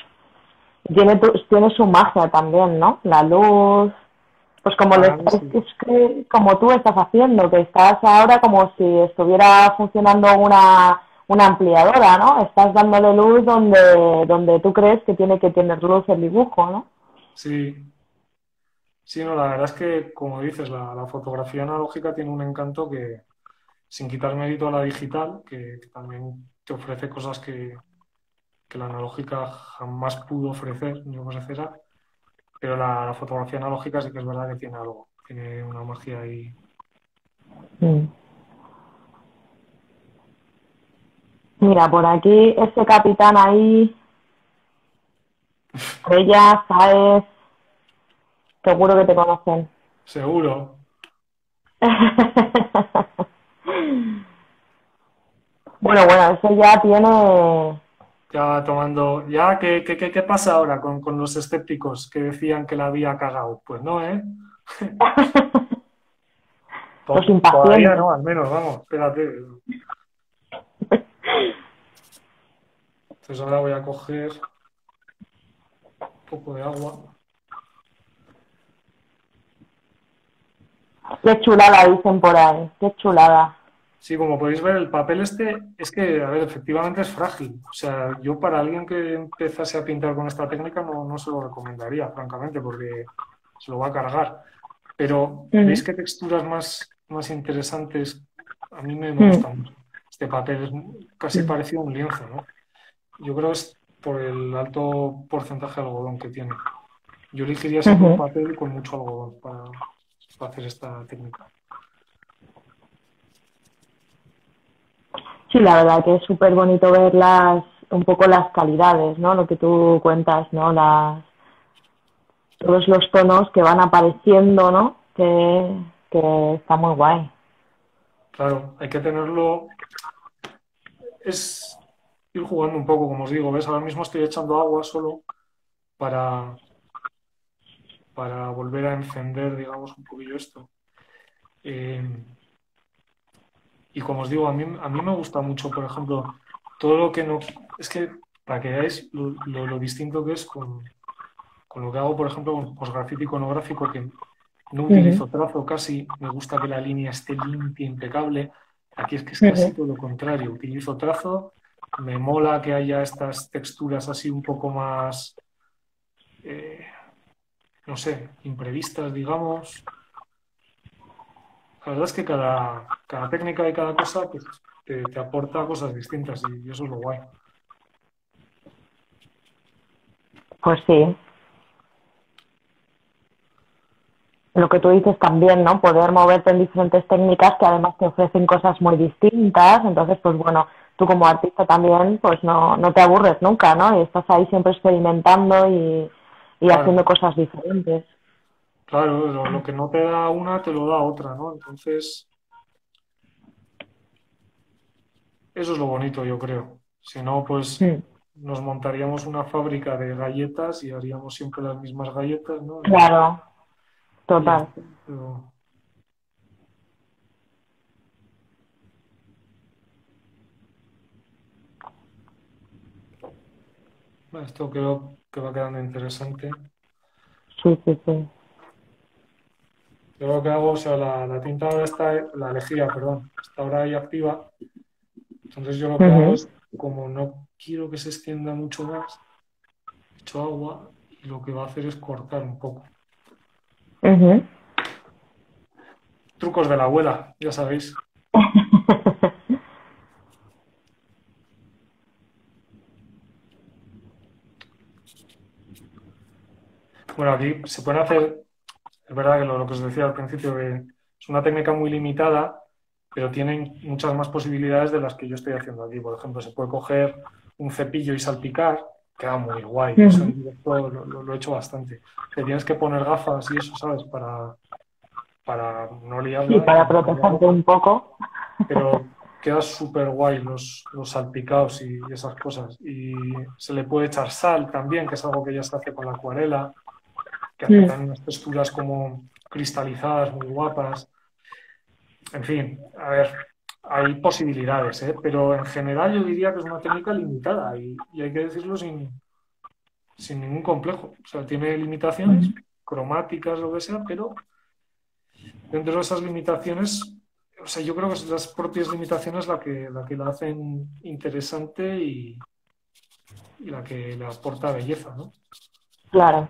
S3: Tiene su magia también, ¿no? La luz, pues como, como tú estás haciendo, que estás ahora como si estuviera funcionando una ampliadora, ¿no? Estás dándole luz donde tú crees que tiene que tener luz el dibujo, ¿no?
S2: Sí. Sí, no, la verdad es que, como dices, la fotografía analógica tiene un encanto que, sin quitar mérito a la digital, que también te ofrece cosas que la analógica jamás pudo ofrecer ni ofrecerá, pero la fotografía analógica sí que es verdad que tiene algo, tiene una magia ahí.
S3: Mira, por aquí este capitán ahí, ella, sabes, seguro que te conocen.
S2: Seguro.
S3: Bueno, eso ya tiene...
S2: Ya tomando... Ya, ¿qué pasa ahora con los escépticos que decían que la había cagado? Pues no, ¿eh?
S3: Los impacientes.
S2: Todavía no, al menos, vamos, espérate. Entonces ahora voy a coger... poco de agua.
S3: Qué chulada dicen por ahí, qué chulada.
S2: Sí, como podéis ver, el papel este es que, a ver, efectivamente es frágil. O sea, yo para alguien que empezase a pintar con esta técnica no se lo recomendaría, francamente, porque se lo va a cargar. Pero, ¿veis qué texturas más interesantes? A mí me gusta mucho. Este papel es casi parecido a un lienzo, ¿no? Yo creo que es por el alto porcentaje de algodón que tiene. Yo elegiría siempre un papel con mucho algodón para hacer esta técnica.
S3: Sí, la verdad que es súper bonito ver un poco las calidades, ¿no? Lo que tú cuentas, ¿no? Todos los tonos que van apareciendo, ¿no? Que está muy guay.
S2: Claro, hay que tenerlo. Es ir jugando un poco, como os digo, ¿ves? Ahora mismo estoy echando agua solo para volver a encender, digamos, un poquillo esto. Y como os digo, a mí me gusta mucho, por ejemplo, todo lo que no... Es que, para que veáis lo distinto que es con lo que hago, por ejemplo, con postgrafito iconográfico, que no utilizo trazo casi, me gusta que la línea esté limpia, impecable. Aquí es que es casi todo lo contrario, utilizo trazo, me mola que haya estas texturas así un poco más, no sé, imprevistas, digamos. La verdad es que cada técnica y cada cosa pues, te aporta cosas distintas y eso es lo guay.
S3: Pues sí. Lo que tú dices también, ¿no? Poder moverte en diferentes técnicas que además te ofrecen cosas muy distintas. Entonces, pues bueno, tú como artista también, pues no te aburres nunca, ¿no? Y estás ahí siempre experimentando y haciendo
S2: Claro,
S3: cosas diferentes.
S2: claro, lo que no te da una te lo da otra, ¿no? Entonces, eso es lo bonito, yo creo. Si no, pues nos montaríamos una fábrica de galletas y haríamos siempre las mismas galletas, ¿no?
S3: Claro,
S2: Y ya
S3: total.
S2: está. Pero, bueno, esto creo que va quedando interesante.
S3: Sí, sí, sí.
S2: Yo lo que hago, o sea, la tinta ahora está, la lejía, perdón, está ahora ahí activa. Entonces yo lo que hago es, como no quiero que se extienda mucho más, echo agua y lo que va a hacer es cortar un poco. Trucos de la abuela, ya sabéis. Bueno, aquí se pueden hacer, es verdad que lo que os decía al principio, que es una técnica muy limitada, pero tienen muchas más posibilidades de las que yo estoy haciendo aquí. Por ejemplo, se puede coger un cepillo y salpicar, queda muy guay. Eso en directo lo he hecho bastante. Te tienes que poner gafas y eso, ¿sabes? Para no
S3: Sí,
S2: liarla
S3: para protegerte un poco.
S2: pero queda súper guay los salpicados y esas cosas. Y se le puede echar sal también, que es algo que ya se hace con la acuarela, que hace también unas texturas como cristalizadas muy guapas. En fin, a ver, hay posibilidades, ¿eh? Pero en general yo diría que es una técnica limitada y hay que decirlo sin ningún complejo. O sea, tiene limitaciones cromáticas, lo que sea, pero dentro de esas limitaciones, o sea, yo creo que son las propias limitaciones la que la hacen interesante y la que le aporta belleza, ¿no?
S3: Claro.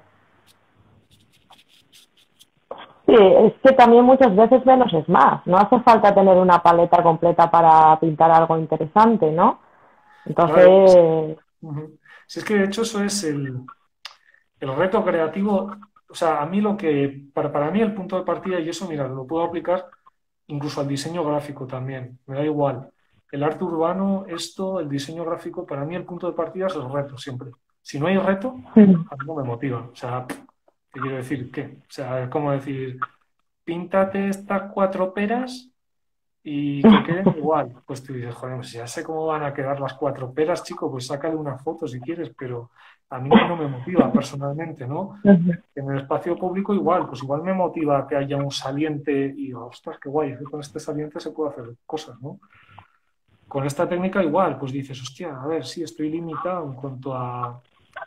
S3: Sí, es que también muchas veces menos es más. No hace falta tener una paleta completa para pintar algo interesante, ¿no?
S2: Claro,
S3: Entonces,
S2: si es que de hecho eso es el reto creativo. O sea, a mí para mí el punto de partida, y eso, mira, lo puedo aplicar incluso al diseño gráfico también, me da igual. El arte urbano, esto, el diseño gráfico, para mí el punto de partida es el reto siempre. Si no hay reto, a mí no me motiva. O sea, ¿qué quiero decir? ¿Qué? O sea, es como decir, píntate estas 4 peras y que queden igual. Pues tú dices, joder, pues ya sé cómo van a quedar las 4 peras, chico, pues sácale una foto si quieres, pero a mí no me motiva personalmente, ¿no? En el espacio público igual, pues igual me motiva que haya un saliente y digo, ostras, qué guay, con este saliente se puede hacer cosas, ¿no? Con esta técnica igual, pues dices, hostia, a ver, sí, estoy limitado en cuanto a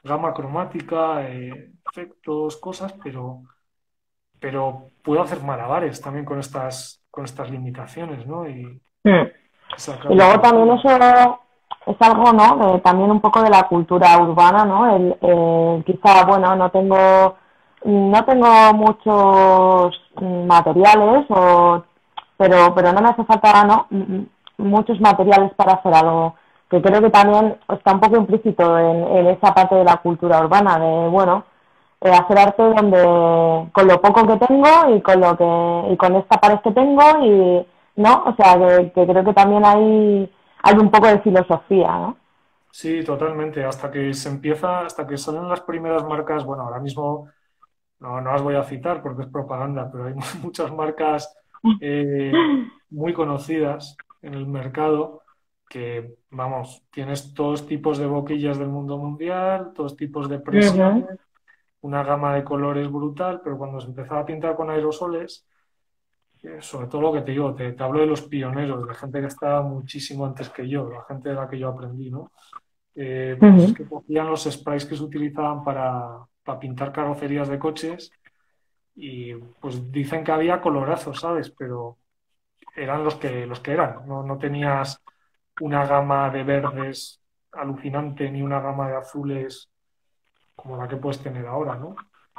S2: gama cromática, efectos, cosas, pero puedo hacer malabares también con estas limitaciones, ¿no? Y
S3: Mm. Y
S2: sacarle
S3: luego también
S2: partido.
S3: eso es algo, ¿no? También un poco de la cultura urbana, ¿no? Quizá, bueno, no tengo muchos materiales, pero no me hace falta, ¿no? Muchos materiales para hacer algo, que creo que también está un poco implícito en esa parte de la cultura urbana, de, bueno, hacer arte con lo poco que tengo y con esta pared que tengo y, ¿no? O sea, que creo que también hay un poco de filosofía, ¿no?
S2: Sí, totalmente. Hasta que salen las primeras marcas, bueno, ahora mismo no las voy a citar porque es propaganda, pero hay muchas marcas eh, muy conocidas en el mercado que, vamos, tienes todos tipos de boquillas del mundo mundial, todos tipos de
S3: Ujú.
S2: presiones, una gama de colores brutal, pero cuando se empezaba a pintar con aerosoles, sobre todo lo que te digo, te hablo de los pioneros, de gente que estaba muchísimo antes que yo, la gente de la que yo aprendí, ¿no? Pues es
S3: Ujú.
S2: que cogían los sprays que se utilizaban para pintar carrocerías de coches y pues dicen que había colorazos, ¿sabes? Pero eran los que eran, no tenías una gama de verdes alucinante ni una gama de azules como la que puedes tener ahora, ¿no?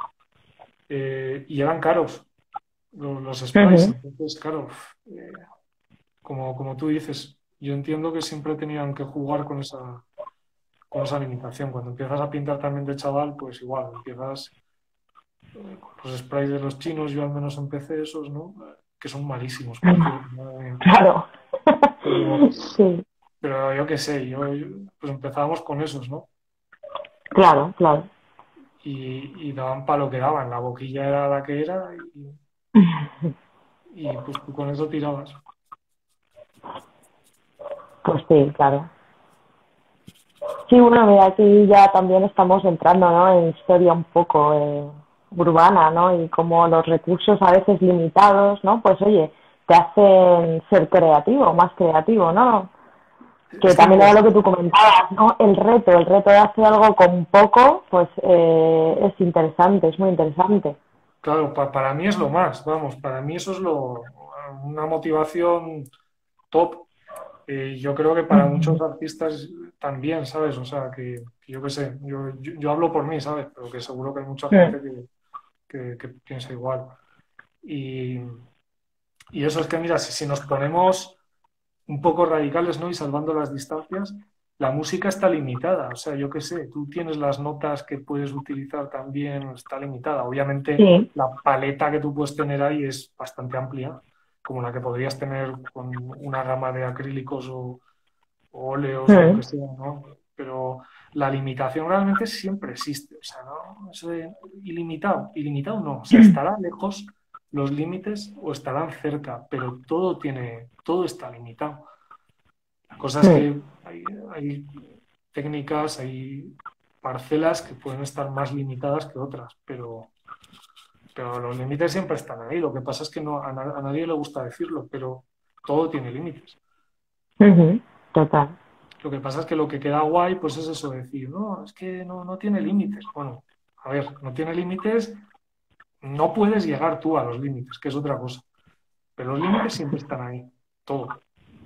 S2: Y eran caros los sprays,
S3: Ujú.
S2: entonces, claro, eh, como tú dices, yo entiendo que siempre tenían que jugar con esa limitación. Cuando empiezas a pintar también de chaval, pues igual, empiezas con los sprays de los chinos, yo al menos empecé esos, ¿no? Que son malísimos, por cierto, madre mía.
S3: Claro.
S2: Pero,
S3: Sí,
S2: pero yo qué sé, pues empezábamos con esos, ¿no?
S3: claro, claro.
S2: Y daban para lo que daban, la boquilla era la que era y pues tú con eso tirabas.
S3: Pues sí, claro. Sí, bueno, mira, aquí ya también estamos entrando, ¿no? En historia un poco urbana, ¿no? Y como los recursos a veces limitados, ¿no? Pues oye, te hacen ser creativo, más creativo, ¿no? Que
S2: Es que
S3: también
S2: mira,
S3: era lo que tú comentabas, ¿no? El reto de hacer algo con poco, pues es interesante, es muy interesante.
S2: claro, para mí es lo más, vamos, para mí eso es una motivación top. Yo creo que para muchos artistas también, ¿sabes? O sea, que yo qué sé, yo hablo por mí, ¿sabes? Pero que seguro que hay mucha gente que piensa igual. Y, y eso es que, mira, si nos ponemos un poco radicales, ¿no? Y salvando las distancias, la música está limitada. O sea, yo qué sé, tú tienes las notas que puedes utilizar también, está limitada. Obviamente,
S3: Sí.
S2: la paleta que tú puedes tener ahí es bastante amplia, como la que podrías tener con una gama de acrílicos o óleos o lo que
S3: Mm.
S2: sea, ¿no? Pero la limitación realmente siempre existe. O sea, ¿no? Eso de ilimitado, ilimitado no. O sea, estará lejos los límites o estarán cerca, pero todo está limitado. La cosa es
S3: Mm.
S2: que hay técnicas, hay parcelas que pueden estar más limitadas que otras, pero los límites siempre están ahí. Lo que pasa es que a nadie le gusta decirlo, pero todo tiene límites.
S3: Ujú. Total.
S2: Lo que pasa es que lo que queda guay, pues es eso, decir, no, es que no tiene límites. Bueno, a ver, no tiene límites, no puedes llegar tú a los límites, que es otra cosa. Pero los límites siempre están ahí, todo.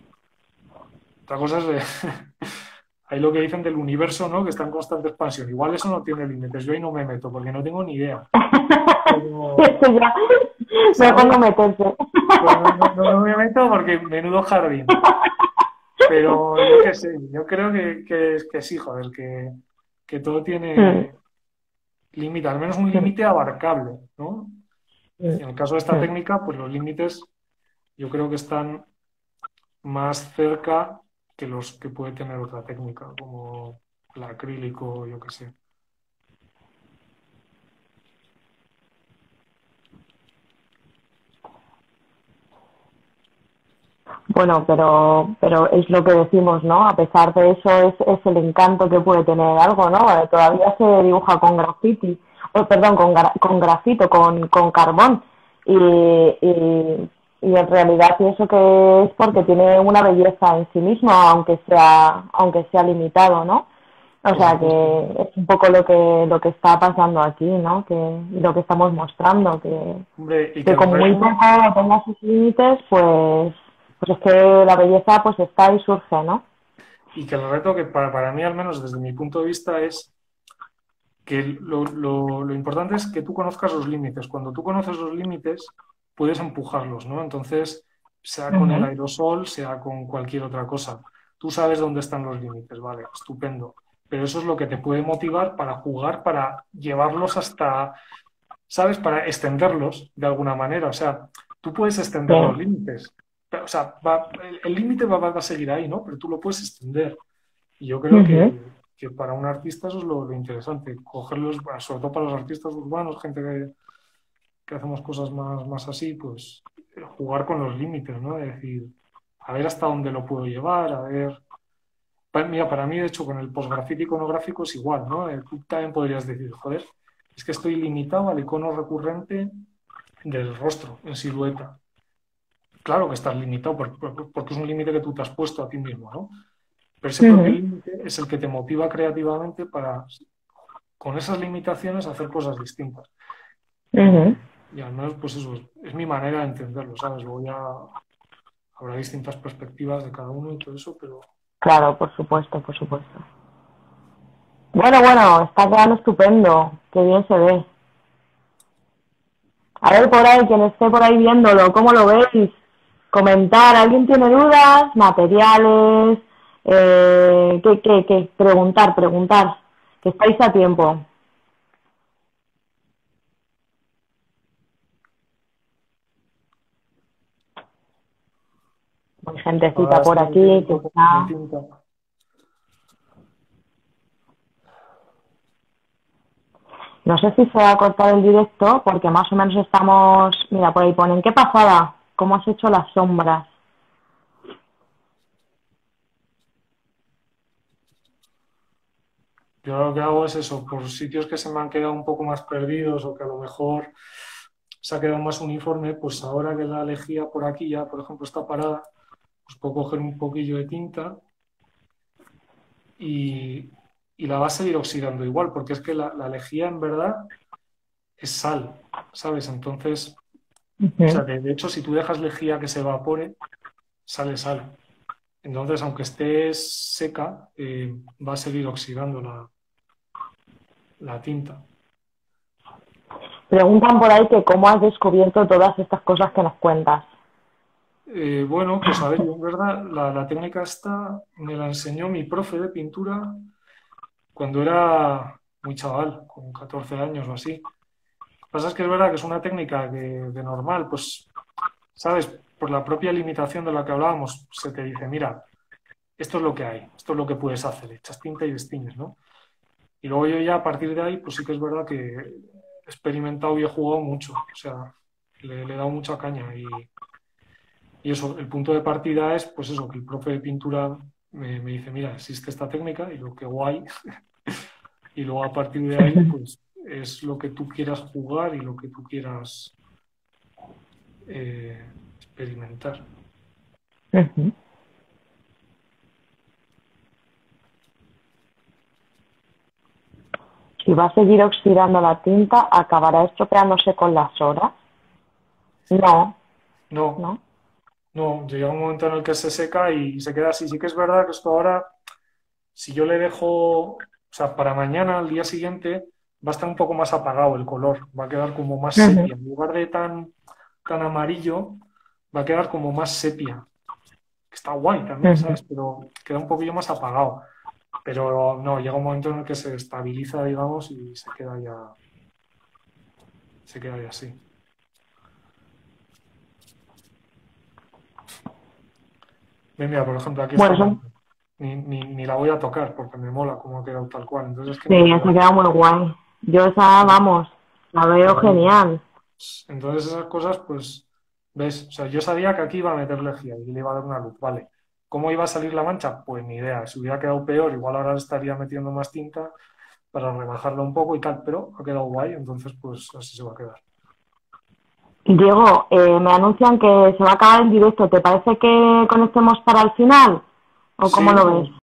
S2: Otra cosa es hay lo que dicen del universo, ¿no? Que está en constante expansión. Igual eso no tiene límites, yo ahí no me meto porque no tengo ni idea. Pero,
S3: Eso ya, mejor
S2: ¿sabes?
S3: no meterse.
S2: Pues no me meto porque menudo jardín. Pero yo qué sé, yo creo que sí, joder, que todo
S3: Mm.
S2: tiene límite, al menos un
S3: Mm.
S2: límite abarcable, ¿no?
S3: Mm.
S2: Y en el caso de esta
S3: Mm.
S2: técnica, pues los límites yo creo que están más cerca que los que puede tener otra técnica, como el acrílico, yo qué sé.
S3: Bueno, pero es lo que decimos, ¿no? A pesar de eso es el encanto que puede tener algo, ¿no? Todavía se dibuja con graffiti, o perdón, con grafito, con carbón. Y en realidad pienso que es porque tiene una belleza en sí mismo, aunque sea limitado, ¿no? O
S2: por
S3: sea
S2: supuesto.
S3: que es un poco lo que está pasando aquí, ¿no? Y lo que estamos mostrando,
S2: Hombre, y que
S3: que
S2: el
S3: como muy
S2: reto,
S3: poco tenga sus límites, pues es que la belleza pues está y surge, ¿no?
S2: que para mí, al menos desde mi punto de vista, es que lo importante es que tú conozcas los límites. Cuando tú conoces los límites, puedes empujarlos, ¿no? Entonces, sea con el
S3: Ujú,
S2: aerosol, sea con cualquier otra cosa. Tú sabes dónde están los límites, vale, estupendo. Pero eso es lo que te puede motivar para jugar, para llevarlos hasta, ¿sabes? Para extenderlos de alguna manera. O sea, tú puedes
S3: sí.
S2: extender los límites. O sea, el límite va a seguir ahí, ¿no? Pero tú lo puedes extender. Y yo creo
S3: Ujú,
S2: que para un artista eso es lo interesante, cogerlos, bueno, sobre todo para los artistas urbanos, gente que hacemos cosas más así, pues jugar con los límites, ¿no? Es decir, a ver hasta dónde lo puedo llevar, a ver... Mira, para mí, de hecho, con el postgraffiti iconográfico es igual, ¿no? Tú también podrías decir, joder, es que estoy limitado al icono recurrente del rostro en silueta. Claro que estás limitado porque es un límite que tú te has puesto a ti mismo, ¿no? Pero ese propio
S3: ujú,
S2: límite es el que te motiva creativamente para, con esas limitaciones, hacer cosas distintas.
S3: ujú.
S2: Y al menos, pues eso, es mi manera de entenderlo, ¿sabes? Luego ya habrá distintas perspectivas de cada uno y todo eso, pero
S3: Claro, por supuesto, por supuesto. Bueno, está quedando estupendo, qué bien se ve. A ver por ahí, quien esté por ahí viéndolo, ¿cómo lo veis? Comentar, ¿alguien tiene dudas? Materiales, ¿qué? Preguntar, que estáis a tiempo. Hay
S2: ahora
S3: gentecita por
S2: estoy
S3: aquí que
S2: metiendo un poco de
S3: está...
S2: tinta.
S3: No sé si se va a cortar el directo porque más o menos estamos... Mira, por ahí ponen, ¿qué pasada? ¿Cómo has hecho las sombras?
S2: Yo lo que hago es eso, por sitios que se me han quedado un poco más perdidos o que a lo mejor se ha quedado más uniforme, pues ahora que la lejía por aquí ya, por ejemplo, está parada, pues puedo coger un poquillo de tinta y, y la va a seguir oxidando igual, porque es que la lejía en verdad es sal, ¿sabes? Entonces, o sea,
S3: Ujú.
S2: de hecho, si tú dejas lejía que se evapore, sale sal. Entonces, aunque esté seca, va a seguir oxidando la tinta.
S3: Preguntan por ahí que cómo has descubierto todas estas cosas que nos cuentas.
S2: Bueno, pues a ver, yo en verdad la técnica esta me la enseñó mi profe de pintura cuando era muy chaval, con 14 años o así. Lo que pasa es que es verdad que es una técnica que de normal, pues, ¿sabes? Por la propia limitación de la que hablábamos, se te dice, mira, esto es lo que hay, esto es lo que puedes hacer, echas tinta y destiñes, ¿no? Y luego yo ya a partir de ahí, pues sí que es verdad que he experimentado y he jugado mucho, o sea, le he dado mucha caña y eso, el punto de partida es, pues eso, que el profe de pintura me dice, mira, existe esta técnica y lo que guay, y luego a partir de ahí, pues es lo que tú quieras jugar y lo que tú quieras experimentar.
S3: Ujú. Si va a seguir oxidando la tinta, ¿acabará estropeándose con las horas? No,
S2: No,
S3: no.
S2: no, llega un momento en el que se seca y se queda así. Sí que es verdad que esto ahora, si yo le dejo, o sea, para mañana, al día siguiente, va a estar un poco más apagado el color, va a quedar como más
S3: Ujú,
S2: sepia. En lugar de tan amarillo, va a quedar como más sepia, que está guay también,
S3: ujú.
S2: ¿sabes? Pero queda un poquillo más apagado. Pero no, llega un momento en el que se estabiliza, digamos, y se queda ya así. Mira, por ejemplo, aquí está
S3: Bueno,
S2: una. Ni la voy a tocar porque me mola cómo ha quedado tal cual. Entonces es que
S3: sí,
S2: ni
S3: eso
S2: la...
S3: queda muy guay. Yo esa, vamos, la veo genial.
S2: Entonces esas cosas, pues, ¿ves? O sea, yo sabía que aquí iba a meter lejía y le iba a dar una luz, ¿vale? ¿Cómo iba a salir la mancha? Pues ni idea. Si hubiera quedado peor, igual ahora estaría metiendo más tinta para rebajarla un poco y tal, pero ha quedado guay, entonces pues así se va a quedar.
S3: Diego, me anuncian que se va a acabar el directo. ¿Te parece que conectemos para el final? ¿O cómo
S2: Sí,
S3: lo ves?
S2: pues